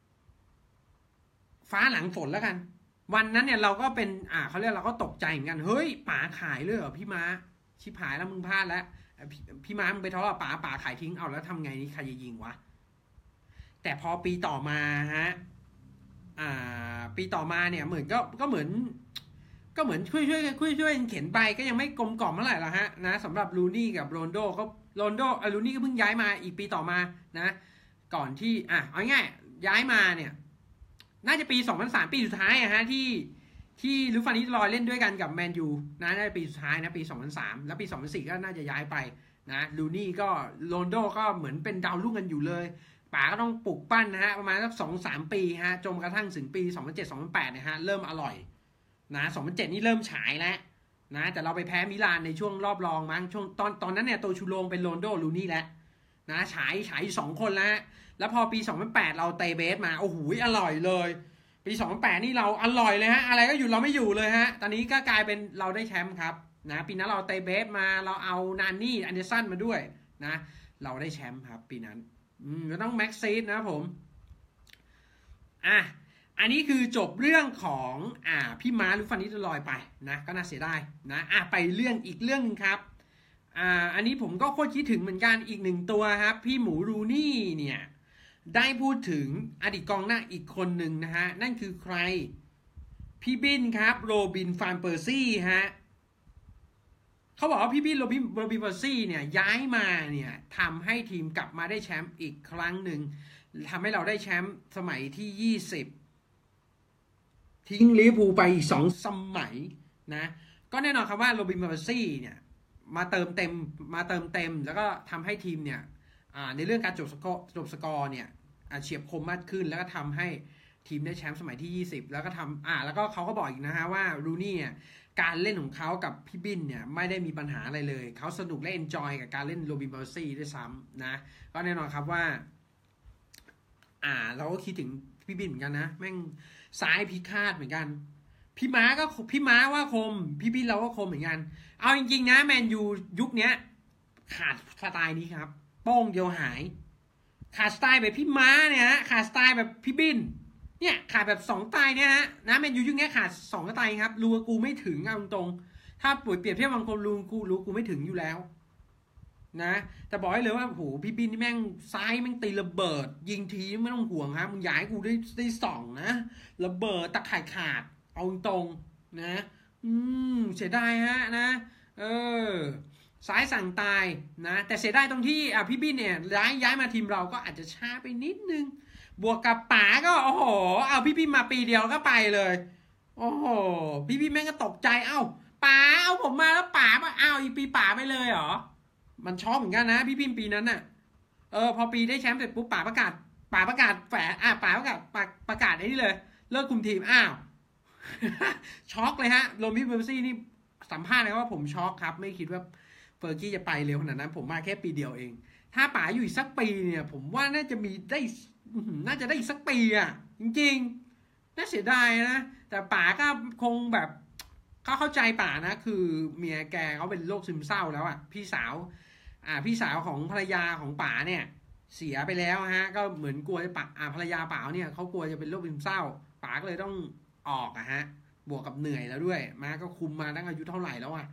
ฟ้าหลังฝนแล้วกันวันนั้นเนี่ยเราก็เป็นอ่าเขาเรียกเราก็ตกใจเหมือนกันเฮ้ยป๋าขายเลยเหรอพี่ม้าชิบหายแล้วมึงพลาดแล้วพพี่ม้ามึงไปทะเลาะป๋าป๋าขายทิ้งเอาแล้วทำไงนี่ใครจะยิงวะแต่พอปีต่อมาฮะอ่าปีต่อมาเนี่ยเหมือนก็ก็เหมือนก็เหมือนช่วยช่วยช่วยช่วยเข็นไปก็ยังไม่กลมกล่อมเมื่อไหร่ละฮะนะสำหรับลูนี่กับโรนโดก็โรนโดอ่ะลูนี่ก็เพิ่งย้ายมาอีกปีต่อมานะก่อนที่อ่ะเอาง่ายย้ายมาเนี่ยน่าจะปีสองพันสามปีสุดท้ายอะฮะที่ที่ลูฟานิสลอยเล่นด้วยกันกับแมนยูนะน่าจะปีสุดท้ายนะปีสองพันสามแล้วปีสองพันสี่ก็น่าจะย้ายไปนะลูนี่ก็โรนโดก็เหมือนเป็นดาวรุ่งกันอยู่เลยป๋าก็ต้องปลุกปั้นนะฮะประมาณสักสองสามปีฮะจนกระทั่งถึงปีสองพันเจ็ด สองพันแปดเนี่ยฮะเริ่มอร่อยนะสองพันเจ็ดนี่เริ่มฉายแล้วนะแต่เราไปแพ้มิลานในช่วงรอบรองมั้งช่วงตอนตอนนั้นเนี่ยตัวชูโรงเป็นโรนโดลูนี่แล้วนะฉายฉายสองคนแล้วแล้วพอปีสองพันแปดเราเตะเบสมาโอ้โหอร่อยเลยปีสองพันแปดนี่เราอร่อยเลยฮะอะไรก็อยู่เราไม่อยู่เลยฮะตอนนี้ก็กลายเป็นเราได้แชมป์ครับนะปีนั้นเราเตะเบสมาเราเอานานนี่อันเดอร์สันมาด้วยนะเราได้แชมป์ครับปีนั้นอืมก็ต้องแม็กซีดนะครับผมอ่ะอันนี้คือจบเรื่องของอ่าพี่ม้าลูฟานิสลอยไปนะก็น่าเสียดายนะอ่ะไปเรื่องอีกเรื่องนึงครับอ่าอันนี้ผมก็โคตรคิดถึงเหมือนกันอีกหนึ่งตัวครับพี่หมูรูนี่เนี่ยได้พูดถึงอดีตกองหน้าอีกคนหนึ่งนะฮะนั่นคือใครพี่บินครับโรบินฟานเปอร์ซี่ฮะเขาบอกว่าพี่บินโรบินโรบินเปอร์ซี่เนี่ยย้ายมาเนี่ยทำให้ทีมกลับมาได้แชมป์อีกครั้งหนึ่งทำให้เราได้แชมป์สมัยที่ยี่สิบทิ้งลิเวอร์พูลไปอีกสองสมัยนะก็แน่นอนครับว่าโรบินเปอร์ซี่เนี่ยมาเติมเต็มมาเติมเต็มแล้วก็ทำให้ทีมเนี่ยในเรื่องการจบสกอร์จบสกอร์เนี่ยเฉียบคมมากขึ้นแล้วก็ทำให้ทีมได้แชมป์สมัยที่ยี่สิบแล้วก็ทำอ่าแล้วก็เขาก็บอกอีกนะฮะว่ารูนี่เนี่ยการเล่นของเขากับพี่บินเนี่ยไม่ได้มีปัญหาอะไรเลยเขาสนุกและเอนจอยกับการเล่นโรบินเปอร์ซี่ด้วยซ้ำนะก็แน่นอนครับว่าอ่าเราก็คิดถึงพี่บินเหมือนกันนะแม่งซ้ายพิฆาตเหมือนกันพี่ม้าก็พี่ม้าว่าคมพี่บินเราก็คมเหมือนกันเอาจริงๆนะแมนยูยุคนี้ขาดสไตล์นี้ครับโป้งเดียวหายขาดสไตล์แบบพี่ม้าเนี่ยฮะขาดสไตล์แบบพี่บินเนี่ยขาดแบบสองสไตล์เนี่ยฮะนะแมนยูยุคนี้ขาดสองสไตล์ครับลูกูไม่ถึงเอาตรงถ้าเปรียบเทียบบางคนลูกูลูกูไม่ถึงอยู่แล้วนะแต่บอกให้เลยว่าโหพี่บินนี่แม่งซ้ายแม่งตีระเบิดยิงทีไม่ต้องห่วงครับมึงย้ายกูได้ได้สองนะระเบิดตะข่ายขาดเอาตรงนะอืมเสียดายฮะนะเออซ้ายสั่งตายนะแต่เสียดายตรงที่อ่ะพี่บินเนี่ยย้ายย้ายมาทีมเราก็อาจจะช้าไปนิดนึงบวกกับป๋าก็โอ้โหเอาพี่บินมาปีเดียวก็ไปเลยโอ้โหพี่บินแม่งก็ตกใจเอ้าป๋าเอาผมมาแล้วป๋ามาเอาอีปีป๋าไปเลยเหรอมันชอบเหมือนกันนะพี่บินปีนั้นน่ะเออพอปีได้แชมป์เสร็จปุ๊บป๋าประกาศป๋าประกาศแฝงอ่ะป๋าประกาศประกาศไอ้นี่เลยเลิกคุมทีมอ้าว ช็อกเลยฮะโรบินเปอร์ซี่นี่สัมภาษณ์เลยว่าผมช็อกครับไม่คิดว่าเฟอร์กี้จะไปเร็วขนาดนั้นผมมาแค่ปีเดียวเองถ้าป๋าอยู่อีกสักปีเนี่ยผมว่าน่าจะมีได้น่าจะได้อีกสักปีอ่ะจริงๆน่าเสียดายนะแต่ป๋าก็คงแบบเขาเข้าใจป๋านะคือเมียแกเขาเป็นโรคซึมเศร้าแล้วอ่ะพี่สาวอ่าพี่สาวของภรรยาของป๋าเนี่ยเสียไปแล้วฮะก็เหมือนกลัวจะป๋าอ่าภรรยาป๋าเนี่ยเขากลัวจะเป็นโรคซึมเศร้าป๋าก็เลยต้องออกอะฮะบวกกับเหนื่อยแล้วด้วยมาก็คุมมาตั้งอายุเท่าไหร่แล้วอ่ะ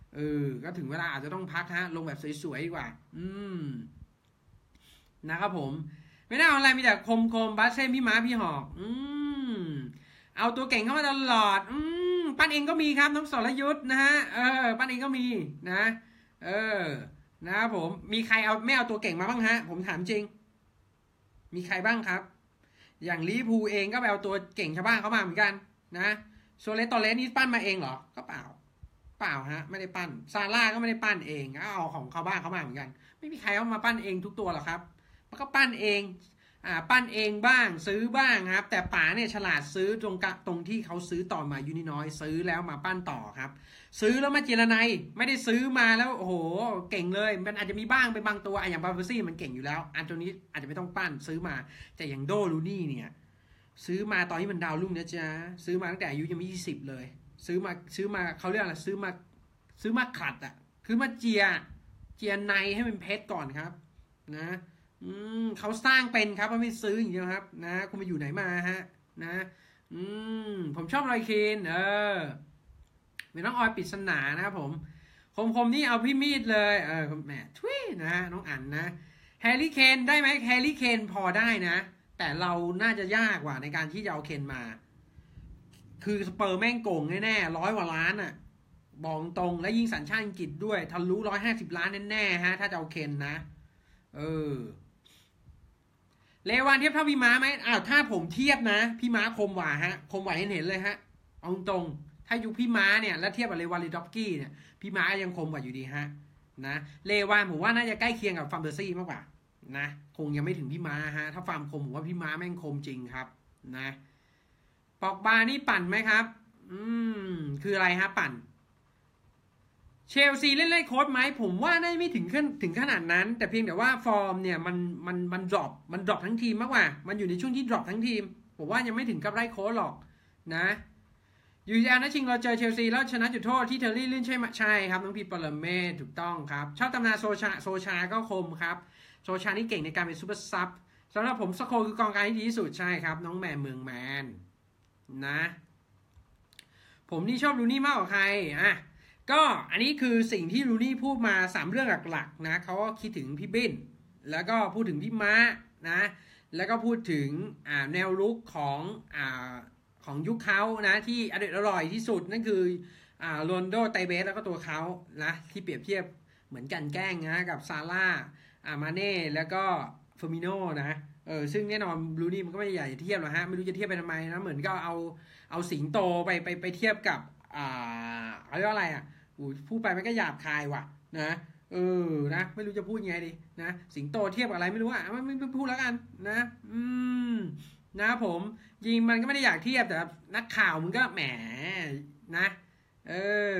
เออก็ถึงเวลาอาจจะต้องพักฮะลงแบบสวยๆดีกว่าอืมนะครับผมไม่น่าเอาอะไรมีแต่คมคมบัสเซ่พี่ม้าพี่หอกอืมเอาตัวเก่งเข้ามาตลอดอืมปั้นเองก็มีครับน้องสรยุทธนะฮะเออปั้นเองก็มีนะเออนะครับผมมีใครเอาไม่เอาตัวเก่งมาบ้างฮะผมถามจริงมีใครบ้างครับอย่างลิพูเองก็ไปเอาตัวเก่งชาวบ้านเขามาเหมือนกันนะโซเลสตอเลสนี่ปั้นมาเองเหรอก็เปล่าเปล่าฮะไม่ได้ปั้นซาร่าก็ไม่ได้ปั้นเองก็เอาของเขาบ้านเขามาเหมือนกันไม่มีใครเอามาปั้นเองทุกตัวหรอกครับมันก็ปั้นเองอ่าปั้นเองบ้างซื้อบ้างครับแต่ป๋าเนี่ยฉลาดซื้อตรงกะตรงที่เขาซื้อต่อมายูนิน้อยซื้อแล้วมาปั้นต่อครับซื้อแล้วมาเจรไนไม่ได้ซื้อมาแล้วโอ้โหเก่งเลยมันอาจจะมีบ้างเป็นบางตัวอย่างบาร์เบอร์ซี่มันเก่งอยู่แล้วอันตัวนี้อาจจะไม่ต้องปั้นซื้อมาแต่อย่างโดลูนี่เนี่ยซื้อมาตอนที่มันดาวรุ่งนะจ๊ะซื้อมาตั้งแต่อายุยังไม่ยี่สิบเลยซื้อมาซื้อมาเขาเรียกอะไรซื้อมาซื้อมาขัดอ่ะคือมาเจียเจียในให้มันเพชรก่อนครับนะอืมเขาสร้างเป็นครับไม่ซื้ออย่างเดียวครับนะคุณมาอยู่ไหนมาฮะนะอืมผมชอบรอยเคนเออเป็นน้องออยปริศนานะครับผมคมคมนี่เอาพี่มีดเลยเออแหมทุยนะน้องอั๋นนะแฮร์รี่เคนได้ไหมแฮร์รี่เคนพอได้นะแต่เราน่าจะยากกว่าในการที่จะเอาเคนมาคือสเปอร์แม่งโกงแน่ๆร้อยกว่าล้านอ่ะบอกตรงและยิ่งสัญชาติอังกฤษด้วยทะลุร้อยห้าสิบล้านแน่ๆฮะถ้าจะเอาเคนนะเออเลวานเทียบเท่าพี่ม้าไหมอ้าวถ้าผมเทียบนะพี่ม้าคมกว่าฮะคมกว่าเห็นเห็นเลยฮะเอาตรงถ้ายุคพี่ม้าเนี่ยแล้วเทียบกับเลวานลีด็อกกี้เนี่ยพี่ม้ายังคมกว่าอยู่ดีฮะนะเลวานผมว่าน่าจะใกล้เคียงกับฟาร์มเบอร์ซี่มากกว่านะคงยังไม่ถึงพี่ม้าฮะถ้าฟาร์มคมผมว่าพี่ม้าแม่งคมจริงครับนะปอกบานี่ปั่นไหมครับอืมคืออะไรฮะปั่นเชลซีเล่นไล่โค้ดไหมผมว่าได้ไม่ถึงขั้นถึงขนาดนั้นแต่เพียงแต่ว่าฟอร์มเนี่ยมันมันมันดรอปมันดรอปทั้งทีมมากกว่ามันอยู่ในช่วงที่ดรอปทั้งทีมผมว่ายังไม่ถึงกับไล่โค้ดหรอกนะยูซีแอลนัดชิงเราเจอเชลซีแล้วชนะจุดโทษที่เทอร์รี่ลื่นใช่ไหมใช่ครับน้องพีปรเมศถูกต้องครับชอบตำนานโซชาโซชาก็คมครับโซชานี่เก่งในการเป็นซูเปอร์ซับสำหรับผมสโคคือกองกลางที่ดีที่สุดใช่ครับน้องแมนเมืองแมนนะผมนี่ชอบลูนี่มากกว่าใครอ่ะก็อันนี้คือสิ่งที่ลูนี่พูดมาสามเรื่องหลักๆนะเขาก็คิดถึงพี่บิ้นแล้วก็พูดถึงพี่ม้านะแล้วก็พูดถึงอ่าแนวลุกของอ่าของยุคเขานะที่อร่อยอร่อยที่สุดนั่นคืออ่าโรนโดไตเบสแล้วก็ตัวเขานะที่เปรียบเทียบเหมือนกันแกล้งนะกับซาร่าอ่ามาเน่แล้วก็เฟอร์มิโน่นะเออซึ่งแน่นอนบลูนี่มันก็ไม่ใหญ่เทียบหรอกฮะไม่รู้จะเทียบไปทำไมนะเหมือนก็เอาเอาสิงโตไปไปไปเทียบกับอ่าเขาเรียกว่าอะไรอ่ะพูดไปมันก็หยาบคายว่ะนะเออนะไม่รู้จะพูดยังไงดีนะสิงโตเทียบกับอะไรไม่รู้อ่ะไม่ไม่พูดแล้วกันนะอืมนะผมยิงมันก็ไม่ได้อยากเทียบแต่นักข่าวมันก็แหมนะเออ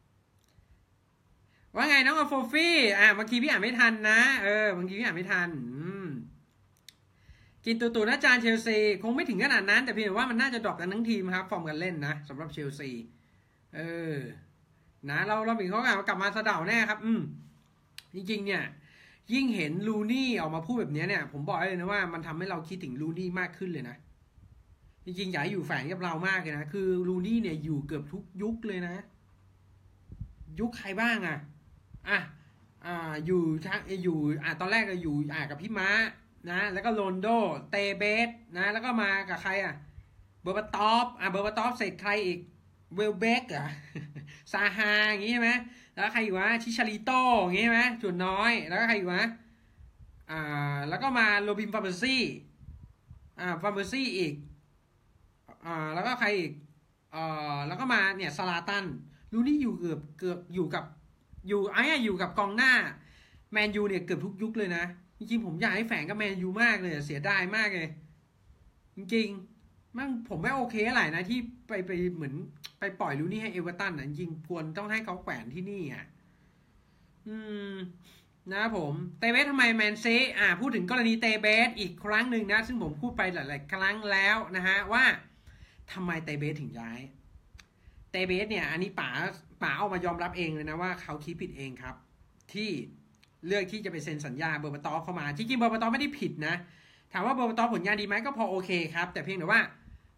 ว่าไงน้องอโฟฟี่อ่ะบางทีพี่อ่านไม่ทันนะเออบางทีพี่อ่านไม่ทันอืมกินตูตูนะจานเชลซีคงไม่ถึงขนาดนั้นแต่เพียงแต่ว่ามันน่าจะดรอปกันทั้งทีมครับฟอร์มกันเล่นนะสำหรับเชลซีเออนะเราเราเห็นเขากลับมาสะเดาแน่ครับอืมจริงๆเนี่ยยิ่งเห็นลูนี่ออกมาพูดแบบนี้เนี่ยผมบอกเลยนะว่ามันทำให้เราคิดถึงลูนี่มากขึ้นเลยนะจริงๆอยากให้อยู่แฝงกับเรามากเลยนะคือลูนี่เนี่ยอยู่เกือบทุกยุคเลยนะยุคใครบ้างอ่ะอ่ะอ่าอยู่อยู่อ่ะตอนแรกก็อยู่อ่ะกับพี่ม้านะแล้วก็โรนโดเตเบสนะแล้วก็มากับใครอ่ะเบอร์บาตอฟอ่ะเบอร์บาตอฟเสร็จใครอีกเวลเบกอ่ะซาฮาอย่างงี้ใช่ไหมแล้วใครอยู่วะชิชาริโตอย่างงี้ใช่ไหมจุดน้อยแล้วก็ใครอยู่วะอ่าแล้วก็มาโรบินฟาร์เบอร์ซี่อ่าฟาร์เบอร์ซี่อีกอ่าแล้วก็ใครอีกอ่าแล้วก็มาเนี่ยซาลาตันลูนี่อยู่เกือบเกือบอยู่กับอยู่ไอ้อยู่กับกองหน้าแมนยูเนี่ยเกือบทุกยุคเลยนะจริงๆผมอยากให้แฝงกับแมนยูมากเลยเสียดายมากเลยจริงๆมั่งผมไม่โอเคอะไรนะที่ไปไปเหมือนไปปล่อยลูนี่ให้เอเวอร์ตันนะจริงควรต้องให้เขาแขวนที่นี่อ่ะอืมนะผมเตเบสทำไมแมนซีอ่าพูดถึงกรณีเตเบสอีกครั้งหนึ่งนะซึ่งผมพูดไปหลายๆครั้งแล้วนะฮะว่าทำไมเตเบสถึงย้ายเตเบสเนี่ยอันนี้ป๋าป๋าออกมายอมรับเองเลยนะว่าเขาคิดผิดเองครับที่เลือกที่จะไปเซ็นสัญญาเบอร์บาตอฟเข้ามาจริงๆเบอร์บาตอฟไม่ได้ผิดนะถามว่าเบอร์บาตอฟผลงานดีไหมก็พอโอเคครับแต่เพียงแต่ว่า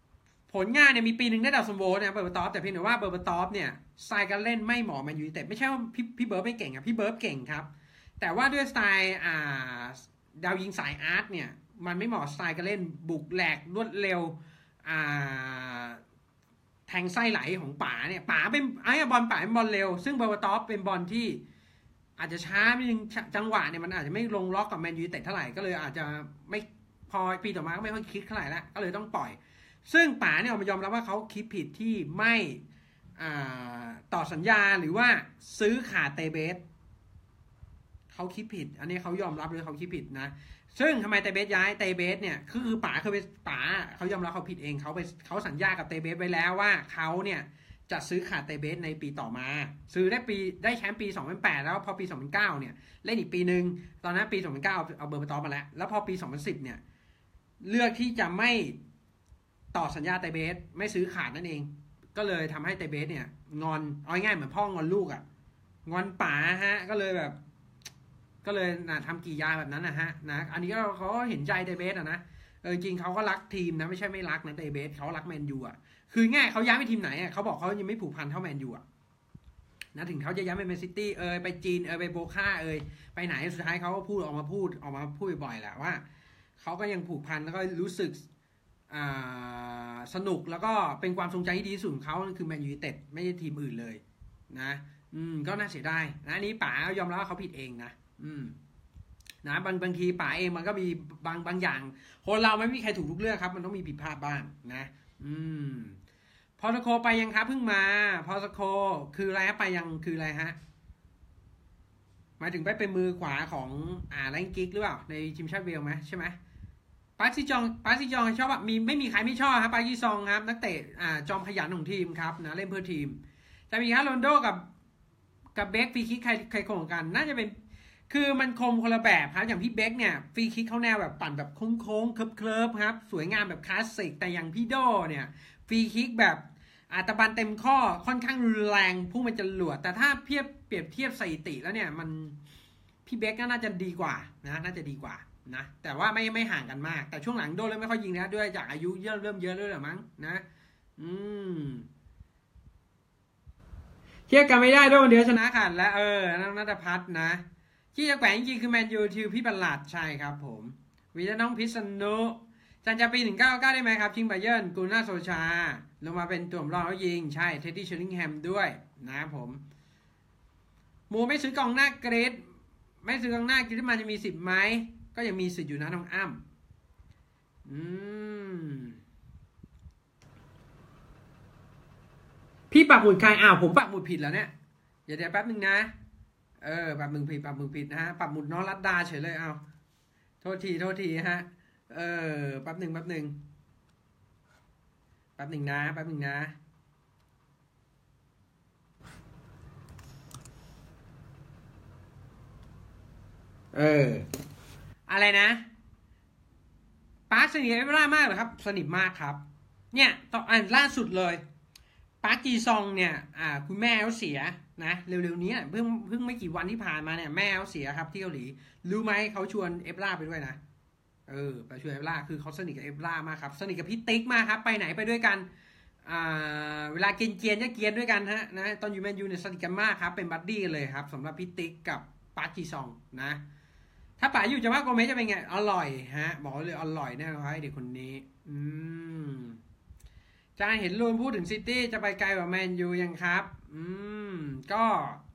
ผลงานเนี่ยมีปีหนึ่งได้ดาวซันโวเนี่ยเบอร์เบอร์ตอฟแต่เพียงแต่ว่าเบอร์เบอร์ตอฟเนี่ยสไตล์การเล่นไม่เหมาะแมนยูแต่ไม่ใช่ว่าพี่พี่เบิร์ดไม่เก่งอะพี่เบิร์ดเก่งครับแต่ว่าด้วยสไตล์อ่าดาวยิงสายอาร์ตเนี่ยมันไม่เหมาะสไตล์การเล่นบุกแหลกรวดเร็วอ่าแทงไส้ไหลของป๋าเนี่ยป๋าเป็นไอ้บอลป๋าเป็นบอลเร็วซึ่งเบอร์เบอร์ตอฟเป็นบอลที่อาจจะช้าไม่ถึงจังหวะเนี่ยมันอาจจะไม่ลงล็อกกับแมนยูเต็ดเท่าไหร่ก็เลยอาจจะไม่พอปีต่อมาก็ไม่ค่อยคิดเท่าไหร่ละก็เลยต้องปล่อยซึ่งป๋าเนี่ยออกมายอมรับว่าเขาคิดผิดที่ไม่ต่อสัญญาหรือว่าซื้อขาดเตเบสเขาคิดผิดอันนี้เขายอมรับเลยเขาคิดผิดนะซึ่งทำไมเตเบสย้ายเตเบสเนี่ยคือคือป๋าเคยไปป๋าเขายอมรับเขาผิดเองเขาไปเขาสัญญากับเตเบสไว้แล้วว่าเขาเนี่ยจะซื้อขาดเตเบสในปีต่อมาซื้อได้ปีได้แชมป์ปีสองพันแปดแล้วพอปีสองพันเก้าเนี่ยเล่นอีกปีนึงตอนนั้นปีสองพันเก้าเอาเบอร์มาต่อมาแล้วแล้วพอปีสองพันสิบเนี่ยเลือกที่จะไม่ต่อสัญญาเตเบสไม่ซื้อขาดนั่นเองก็เลยทำให้เตเบสเนี่ยงอนเอาง่ายๆเหมือนพ่องอนลูกอ่ะงอนป๋าฮะก็เลยแบบก็เลยนะทำกี่ยาแบบนั้นนะฮะนะอันนี้ก็เขาเห็นใจเตเบสอ่ะนะเออจริงเขาก็รักทีมนะไม่ใช่ไม่รักนะเตเบสเขารักแมนยูอ่ะคือง่ายเขาย้ายไปทีมไหนอ่ะเขาบอกเขายังไม่ผูกพันเท่าแมนยูอ่ะนะถึงเขาจะย้ายไปแมนซิตี้เออไปจีนเออไปโบค่าเออไปไหนสุดท้ายเขาก็พูดออกมาพูดออกมาพูดบ่อยแหละว่าเขาก็ยังผูกพันแล้วก็รู้สึกสนุกแล้วก็เป็นความทรงใจที่ดีที่สุดของเขาคือแมนยูไนเต็ดไม่ใช่ทีมอื่นเลยนะอืมก็น่าเสียดายนะอันนี้ป๋ายอมรับว่าเขาผิดเองนะอืมนะบางบางทีป๋าเองมันก็มีบางบางอย่างคนเราไม่มีใครถูกทุกเรื่องครับมันต้องมีผิดพลาดบ้างนะอืมพอสโคไปยังครับเพิ่งมาพอสโคคืออะไรฮะไปยังคืออะไรฮะหมายถึงไปเป็นมือขวาของอ่าแรงกิกหรือเปล่าในทีมชาติเวลไหมใช่ไหมปาร์ซิจองปาร์ซิจองชอบมีไม่มีใครไม่ชอบครับปาร์ซิจองครับนักเตะอ่าจอมขยันของทีมครับนะเล่นเพื่อทีมจะมีฮาโรนโดกับกับเบคฟรีคิกใครใครคงกันน่าจะเป็นคือมันคมคนละแบบครับอย่างพี่เบคเนี่ยฟรีคิกเขาแนวแบบปั่นแบบโค้งๆเคิร์ฟๆครับสวยงามแบบคลาสสิกแต่อย่างพี่โดเนี่ยฟรีคิกแบบอาตะบันเต็มข้อค่อนข้างรุนแรงพุ่งมันจะหลวดแต่ถ้าเทียบเปรียบเทียบสถิติแล้วเนี่ยมันพี่เบคก็น่าจะดีกว่านะน่าจะดีกว่านะแต่ว่าไม่ไม่ห่างกันมากแต่ช่วงหลังโดนเริ่มไม่ค่อยยิงแล้วด้วยจากอายุเยอะเริ่มเยอะเลยหรือมั้งนะอืมเทียบกันไม่ได้ด้วยเดียวชนะขาดแล้วเออนัทพัฒน์นะที่จะแกว่งจริงคือแมนยูทีพี่บัลลัดใช่ครับผมวิจน้องพิษณุจันจะปีหนึ่งเก้าเก้าได้ไหมครับชิงไบเยิร์นกูน่าโซชาลงมาเป็นตัวรองแล้วยิงใช่เท็ดดี้เชอร์ลิงแฮมด้วยนะผมมูไม่ซื้อกองหน้าเกรดไม่ซื้อกองหน้าคิดว่ามันจะมีสิบไหมก็ยังมีสิทธิ์อยู่นะน้องอ้ำอืมพี่ปักหมุดใครอ้าวผมปักหมุดผิดแล้วเนี่ยเดี๋ยวเดี๋ยวแป๊บนึงนะเออปักหมุดผิดปักหมุดผิดนะฮะปักหมุดน้องรัตดาเฉยเลยเอาโทษทีโทษทีฮะเออแป๊บหนึ่งแป๊บหนึ่งแป๊บหนึ่งนะแป๊บหนึ่งนะเอออะไรนะปาร์คสนิทเอเวอร่ามากเหรอครับสนิทมากครับเนี่ยตอนอ่านล่าสุดเลยปาร์คจีซองเนี่ยอ่าคุณแม่เขาเสียนะเร็วๆนี้เพิ่งเพิ่งไม่กี่วันที่ผ่านมาเนี่ยแม่เขาเสียครับที่เกาหลีรู้ไหมเขาชวนเอฟล่าไปด้วยนะเออไปชวนเอฟล่าคือเขาสนิทกับเอฟล่ามากครับสนิทกับพี่ติ๊กมากครับไปไหนไปด้วยกันอ่าเวลาเกียนเกียนจะเกียนด้วยกันฮะนะตอนอยู่แมนยูเนี่ยสนิทกันมากครับเป็นบัดดี้กันเลยครับสำหรับพี่ติ๊กกับปาร์คจีซองนะถ้าป๋าอยู่จะว่าโกเมสจะเป็นไงอร่อยฮะบอกเลยอร่อยแน่นอนเด็กคนนี้อืมจะเห็นลูนพูดถึงซิตี้จะไปไกลกว่าแมนยูยังครับอืมก็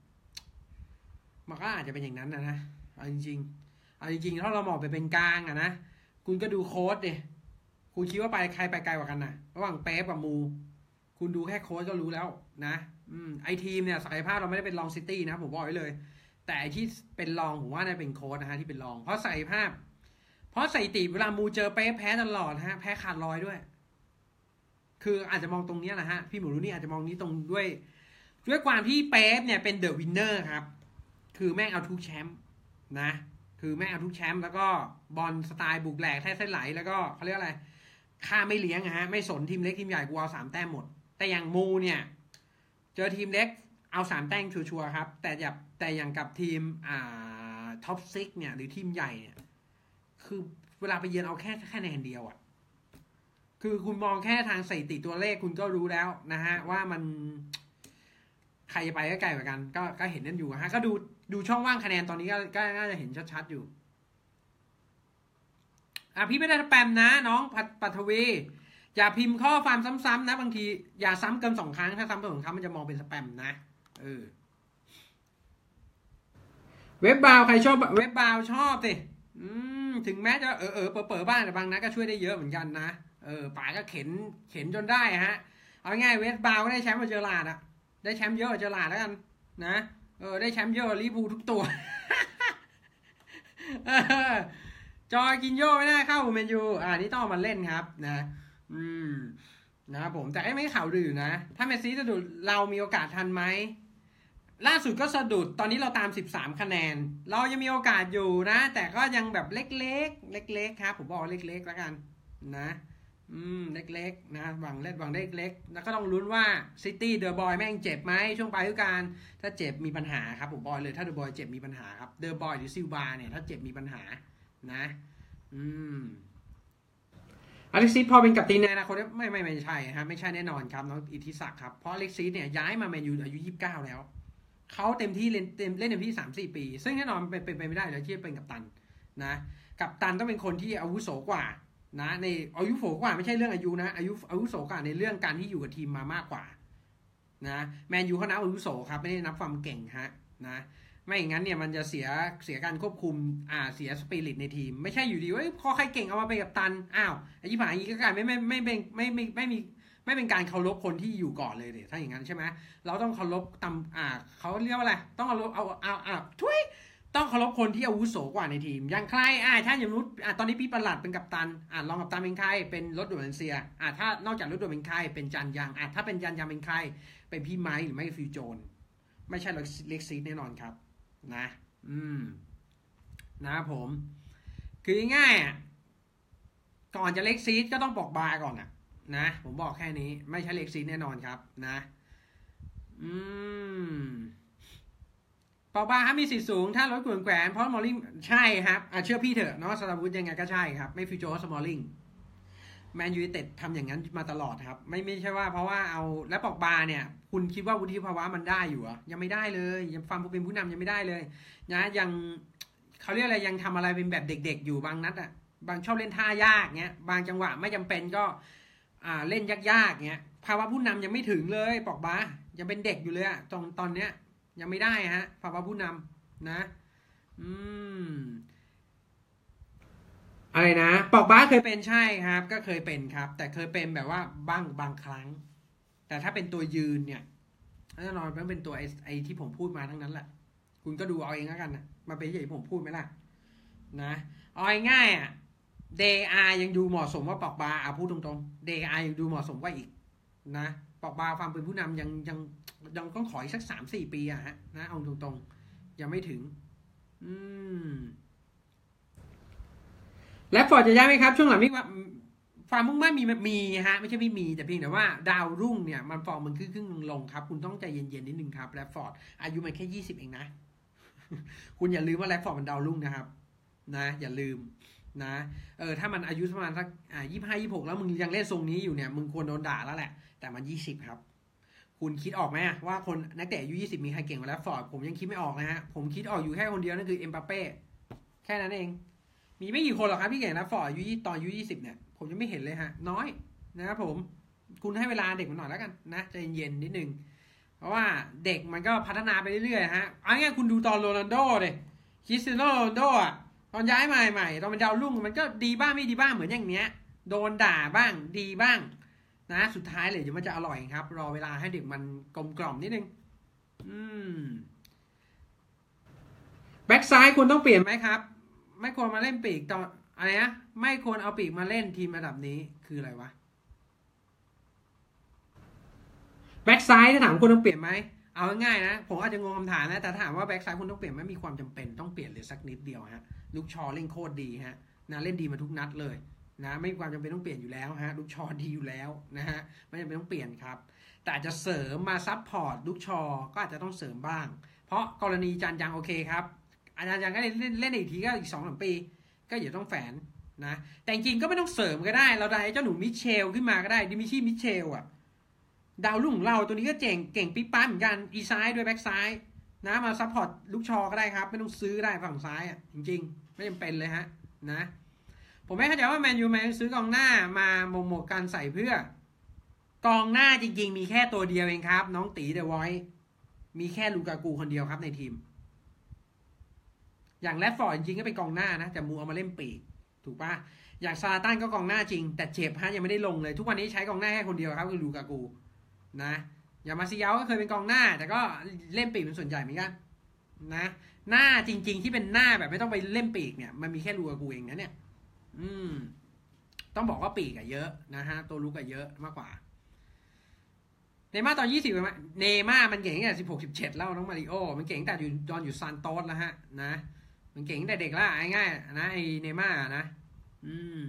มันก็อาจจะเป็นอย่างนั้นนะนะเอาจริงๆเอาจริงๆถ้าเรามองไปเป็นกลางอะนะคุณก็ดูโค้ดดิคุณคิดว่าไปใครไปไกลกว่ากันนะระหว่างเป๊ปกับมูคุณดูแค่โค้ดก็รู้แล้วนะอืมไอทีมเนี่ยศักยภาพเราไม่ได้เป็นรองซิตี้นะผมบอกไว้เลยแต่ที่เป็นรองผมว่าน่าเป็นโค้ดนะฮะที่เป็นรองเพราะใส่ภาพเพราะใส่ตีเวลามูเจอเป๊ะแพ้ตลอดฮะแพ้ขาดลอยด้วยคืออาจจะมองตรงนี้แหละฮะพี่หมูรู้นี่อาจจะมองนี้ตรงด้วยด้วยความที่เป๊ะเนี่ยเป็นเดอะวินเนอร์ครับคือแม่งเอาทุกแชมป์นะคือแม่งเอาทุกแชมป์แล้วก็บอลสไตล์บุกแหลกแท้เส้นไหลแล้วก็เขาเรียกอะไรค่าไม่เลี้ยงฮะไม่สนทีมเล็กทีมใหญ่กูเอาสามแต้มหมดแต่อย่างมูเนี่ยเจอทีมเล็กเอาสามแต้มชัวร์ๆครับแต่อย่าแต่อย่างกับทีมอ่าท็อปซิกเนี่ยหรือทีมใหญ่เนี่ยคือเวลาไปเยือนเอาแค่แค่คะแนนเดียวอ่ะคือคุณมองแค่ทางสถิติตัวเลขคุณก็รู้แล้วนะฮะว่ามันใครจะไปก็ไกลเหมือนกันก็ก็เห็นนั่นอยู่ฮะก็ดูดูช่องว่างคะแนนตอนนี้ก็ก็น่าจะเห็นชัดๆอยู่อ่ะพี่ไม่ได้สแปมนะน้องปัทวีอย่าพิมพ์ข้อความซ้ำๆนะบางทีอย่าซ้ำเกินสองครั้งถ้าซ้ำเกินสองครั้งมันจะมองเป็นสแปมนะเออเว็บบาวใครชอบเว็บบาวชอบสิอืมถึงแม้จะเออเออเปิดเปิดบ้างแต่บางนะก็ช่วยได้เยอะเหมือนกันนะเออป๋าก็เข็นเข็นจนได้ฮะเอาง่ายเว็บบาวก็ได้แชมป์มาเจอหลาดอะได้แชมป์เยอะเจอหลาดแล้วกันนะเออได้แชมป์เยอะลิเวอร์พูลทุกตัวจอยกินโย่ไม่ได้เข้าเมนยูอ่านี่ต้องมาเล่นครับนะอืมนะครับผมแต่ไม่ข่าวดื้อนะถ้าเมสซี่สะดุดเรามีโอกาสทันไหมล่าสุดก็สะดุดตอนนี้เราตามสิบสามคะแนนเรายังมีโอกาสอยู่นะแต่ก็ยังแบบเล็กๆเล็กๆครับผมบอกเล็กๆแล้วกันนะอืมเล็กๆนะหวังเล่นหวังได้เล็กแล้วก็ต้องลุ้นว่าซิตี้เดอะบอยแม่งเจ็บไหมช่วงปลายฤดูกาลถ้าเจ็บมีปัญหาครับผมบอกเลยถ้าเดอะบอยเจ็บมีปัญหาครับเดอะบอยหรือซิลบาเนี่ยถ้าเจ็บมีปัญหานะอืมอเล็กซิสพอเป็นกัปตันในอนาคตไม่ไม่ไม่ใช่ฮะไม่ใช่แน่นอนครับน้องอิทธิศักดิ์ครับเพราะอเล็กซิสเนี่ยย้ายมาแมนยูอายุยี่สิบเก้าแล้วเขาเต็มที่เล่นเต็มเล่นเต็มที่สามสี่ปีซึ่งแน่นอนเป็นเป็นไปไม่ได้เลยที่จะเป็นกัปตันนะกัปตันต้องเป็นคนที่อาวุโสกว่านะในอายุโสกว่าไม่ใช่เรื่องอายุนะอายุอาวุโสกว่าในเรื่องการที่อยู่กับทีมมามากกว่านะแมนยูเขานับอาวุโสครับไม่ได้นับความเก่งฮะนะไม่อย่างนั้นเนี่ยมันจะเสียเสียการควบคุมอ่าเสียสปิริตในทีมไม่ใช่อยู่ดีว่าพอใครเก่งเอามาเป็นกัปตันอ้าวไอ้ยี่ห้อนี้ก็กลายไม่ไม่ไม่ไม่ไม่ไม่ไม่มีไม่เป็นการเคารพคนที่อยู่ก่อนเลยเดี๋ยถ้าอย่างนั้นใช่ไหมเราต้องเคารพตำอ่าเขาเรียกว่าอะไรต้องเคารพเอาเอาอ่าทุยต้องเคารพคนที่อาวุโสกว่าในทีมอย่างใครอ่าถ้าอย่างนู้นอ่าตอนนี้พี่ประหลัดเป็นกัปตันอ่ารองกัปตันเป็นใครเป็นรถด่วนเซียอ่าถ้านอกจากรถด่วนเป็นใครเป็นจันยางอ่าถ้าเป็นจันยางเป็นใครเป็นพี่ไม้หรือไม่ฟิวโจนไม่ใช่เล็กซีแน่นอนครับนะอืมนะครับผมคือง่ายอ่ะก่อนจะเล็กซีดก็ต้องปอกบาก่อนอ่ะนะผมบอกแค่นี้ไม่ใช่เล็กซีดแน่นอนครับนะอืมปอกบาครับมีสิทธิ์สูงถ้ารถกวนแขวนเพราะมอลลิงใช่ครับอ่ะเชื่อพี่เถอะเนาะสตาร์บูธยังไงก็ใช่ครับไม่ฟิวโจสมอลลิงแมนยูไนเต็ดทำอย่างนั้นมาตลอดครับไม่ไม่ใช่ว่าเพราะว่าเอาและปอกบาเนี่ยคุณคิดว่าวุฒิภาวะมันได้อยู่อ่ะยังไม่ได้เลยยังฟังผู้เป็นผู้นำยังไม่ได้เลยนะยังเขาเรียกอะไรยังทำอะไรเป็นแบบเด็กๆอยู่บางนัดอ่ะบางชอบเล่นท่ายากเงี้ยบางจังหวะไม่จำเป็นก็อ่าเล่นยากๆเงี้ยภาวะผู้นำยังไม่ถึงเลยปอกบายังเป็นเด็กอยู่เลยอะตอนตอนเนี้ยยังไม่ได้ฮะภาวะผู้นำนะอืมอะไรนะปอกบ้าเคยเป็นใช่ครับก็เคยเป็นครับแต่เคยเป็นแบบว่าบ้างบางครั้งแต่ถ้าเป็นตัวยืนเนี่ยแน่นอนมันเป็นตัวไอ้ไอ้ที่ผมพูดมาทั้งนั้นแหละคุณก็ดูเอาเองแล้วกันนะมาเป็นอย่างที่ผมพูดไหมล่ะนะเอาง่ายๆอ่ะเดอายังดูเหมาะสมว่าปอกบาอ่ะพูดตรงๆเดอายังดูเหมาะสมกว่าอีกนะปอกบาความเป็นผู้นำยังยังยังต้องขออีกสักสามสี่ปีอะฮะนะเอาตรงๆยังไม่ถึงอืมและฟอร์ดจะย้ายไหมครับช่วงหลังมีความมุ่งมั่นมีมีฮะไม่ใช่ไม่มีแต่เพียงแต่ว่าดาวรุ่งเนี่ยมันฟอร์มมันขึ้นขึ้นลงครับคุณต้องใจเย็นๆนิดนึงครับและฟอร์ดอายุมันแค่ยี่สิบเองนะคุณอย่าลืมว่าแรดฟอร์ดมันดาวรุ่งนะครับนะอย่าลืมนะเออถ้ามันอายุประมาณสักอ่ายี่สิบห้ายี่สิบหกแล้วมึงยังเล่นทรงนี้อยู่เนี่ยมึงควรโดนด่าแล้วแหละแต่มันยี่สิบครับคุณคิดออกไหมว่าคนนักเตะอายุยี่สิบมีใครเก่งกว่าแรดฟอร์ดผมยังคิดไม่ออกนะฮะผมคิดออกอยู่แค่คนเดียวนั่นคือเอ็มบัปเป้แค่นั้นเองมีไม่กี่คนหรอกครับที่เก่งแรดฟอร์ดอายุตอนอายุยี่สิบเนี่ยผมยังไม่เห็นเลยฮะน้อยนะครับผมคุณให้เวลาเด็กมันหน่อยแล้วกันนะใจเย็นๆนิดนึงเพราะว่าเด็กมันก็พัฒนาไปเรื่อยๆฮะเอาง่ายคุณดูตอนโรนัลโดเลยคริสเตียโนโรนัลโดอ่ะตอนย้ายมาใหม่ตอนเป็นดาวรุ่งมันก็ดีบ้างไม่ดีบ้างเหมือนอย่างเนี้ยโดนด่าบ้างดีบ้างนะสุดท้ายเลยเดี๋ยวมันจะอร่อยครับรอเวลาให้เด็กมันกลมกล่อมนิดนึงอืมแบ็กซ้ายคุณต้องเปลี่ยนไหมครับไม่ควรมาเล่นปีกตอนอะไรนะไม่ควรเอาปีกมาเล่นทีมระดับนี้คืออะไรวะแบ็กซ้ายถ้าถามคุณต้องเปลี่ยนไหมเอาง่ายๆนะผมอาจจะงงคำถามนะแต่ถามว่าแบ็กซ้ายคุณต้องเปลี่ยนไหมมีความจำเป็นต้องเปลี่ยนเลยสักนิดเดียวฮะลูกชอเล่นโคตรดีฮะนะเล่นดีมาทุกนัดเลยนะไม่มีความจำเป็นต้องเปลี่ยนอยู่แล้วฮะลูกชอดีอยู่แล้วนะฮะไม่จำเป็นต้องเปลี่ยนครับแต่จะเสริมมาซับพอร์ตลูกชอก็อาจจะต้องเสริมบ้างเพราะกรณีจันยังโอเคครับอาจารย์ยังก็เล่นเล่นอีกทีก็อีกสองสามปีก็อย่าต้องแฝนนะแต่จริงก็ไม่ต้องเสริมก็ได้เราได้เจ้าหนูมิเชลขึ้นมาก็ได้ดิมิชี่มิเชลอ่ะดาวรุ่งของเราตัวนี้ก็เจ๋งเก่งปิ๊บปั๊บเหมือนกันอีซ้ายด้วยแบ็กซ้ายนะมาซัพพอร์ตลูกชอก็ได้ครับไม่ต้องซื้อได้ฝั่งซ้ายอ่ะจริงๆไม่จำเป็นเลยฮะนะผมไม่เข้าใจว่าแมนยูแมนซื้อกองหน้ามาโมโมกันใส่เพื่อกองหน้าจริงๆมีแค่ตัวเดียวเองครับน้องตีเดอะไวท์มีแค่ลูกากูคนเดียวครับในทีมอย่างแรดฟอร์ดจริงๆก็เป็นกองหน้านะแต่มูเอามาเล่นปีกถูกปะอย่างซาลาตันก็กองหน้าจริงแต่เจ็บฮะยังไม่ได้ลงเลยทุกวันนี้ใช้กองหน้าแค่คนเดียวครับคือลูกากูนะอย่างมาซิเยาก็เคยเป็นกองหน้าแต่ก็เล่นปีกเป็นส่วนใหญ่เหมือนกันนะหน้าจริงๆที่เป็นหน้าแบบไม่ต้องไปเล่นปีกเนี่ยมันมีแค่ลูกากูเองนะเนี่ยอืมต้องบอกว่าปีกอะเยอะนะฮะตัวลูกอะเยอะมากกว่าเนม่าตอนยี่สิบเนม่ามันเก่งตั้งแต่สิบหก สิบเจ็ดแล้วน้องมาริโอมันเก่งแต่อยู่ตอนอยู่ซานโตสแล้วฮะนะมันเก่งแต่เด็กแล้วง่ายๆนะไอเนม่านะอืม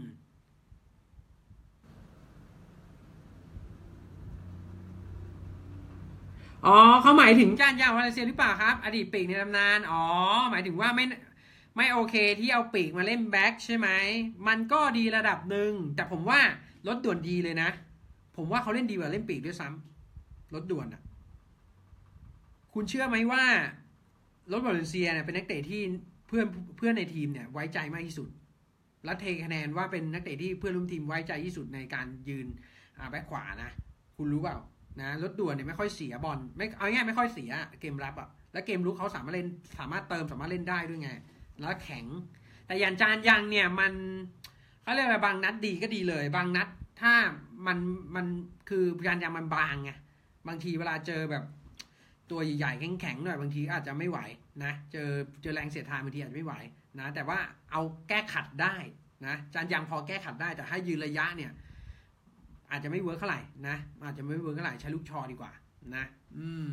อ๋อเขาหมายถึงจานยาวมาเลเซียหรือเปล่าครับอดีตปีกในตำนานอ๋อหมายถึงว่าไม่ไม่โอเคที่เอาปีกมาเล่นแบ็คใช่ไหมมันก็ดีระดับหนึ่งแต่ผมว่ารถด่วนดีเลยนะผมว่าเขาเล่นดีกว่าเล่นปีกด้วยซ้ำรถด่วนอ่ะคุณเชื่อไหมว่ารถมาเลเซียเนี่ยเป็นนักเตะที่เพื่อนเพื่อนในทีมเนี่ยไว้ใจมากที่สุดและเทคะแนนว่าเป็นนักเตะที่เพื่อนร่วมทีมไว้ใจที่สุดในการยืนแบ็คขวานะคุณรู้เปล่านะรถด่วนเนี่ยไม่ค่อยเสียบอลไม่เอาง่ายไม่ค่อยเสียเกมรับอ่ะแล้วเกมลุกเขาสามารถเล่นสามารถเติมสามารถเล่นได้ด้วยไงแล้วแข็งแต่อย่างจานยังเนี่ยมันเขาเรียกอะไรบางนัดดีก็ดีเลยบางนัดถ้ามันมันคือจานยังมันบางไงบางทีเวลาเจอแบบตัวใหญ่ๆแข็งๆหน่อยบางทีอาจจะไม่ไหวนะเจอเจอแรงเสียดทานบางทีอาจจะไม่ไหวนะแต่ว่าเอาแก้ขัดได้นะจานยังพอแก้ขัดได้แต่ถ้ายืนระยะเนี่ยอาจจะไม่เวิร์คเท่าไหร่นะอาจจะไม่เวิร์คเท่าไหร่ใช้ลูกชอดีกว่านะอืม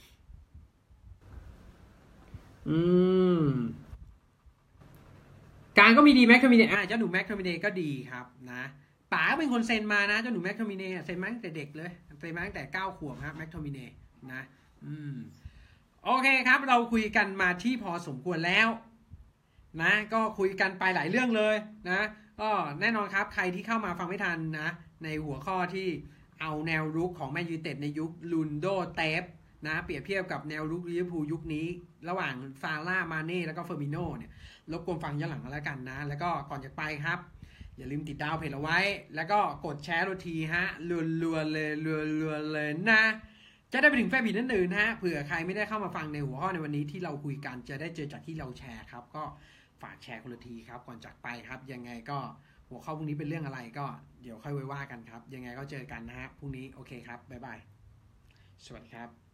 อืมการก็มีดีแม็กคามิเนอ่ะเจ้าหนูแม็กคามิเนก็ดีครับนะป๋าเป็นคนเซ็นมานะเจ้าหนูแม็กคามิเนเซ็นมาตั้งแต่เด็กเลยเซ็นมาตั้งแต่เก้าขวบครับแม็กคามิเนนะอืมโอเคครับเราคุยกันมาที่พอสมควรแล้วนะก็คุยกันไปหลายเรื่องเลยนะก็แน่นอนครับใครที่เข้ามาฟังไม่ทันนะในหัวข้อที่เอาแนวรุกของแมนยูเต็ดในยุคลุนโดเตฟนะเปรียบเทียบกับแนวรุกลิเวอร์พูลยุคนี้ระหว่างซาร่ามาเน่แล้วก็เฟอร์มิโน่เนี่ยรบกวนฟังย้อนหลังกันแล้วกันนะแล้วก็ก่อนจะไปครับอย่าลืมติดดาวเพจเอาไว้แล้วก็กดแชร์โรทีฮะรัวๆเลยรัวๆเลยนะจะได้ไปถึงแฟนเพจนั่นอื่นฮะเผื่อใครไม่ได้เข้ามาฟังในหัวข้อในวันนี้ที่เราคุยกันจะได้เจอจากที่เราแชร์ครับก็ฝากแชร์คนละทีครับก่อนจากไปครับยังไงก็หัวข้อพรุ่งนี้เป็นเรื่องอะไรก็เดี๋ยวค่อยไว้ว่ากันครับยังไงก็เจอกันนะฮะพรุ่งนี้โอเคครับบ๊ายบายสวัสดีครับ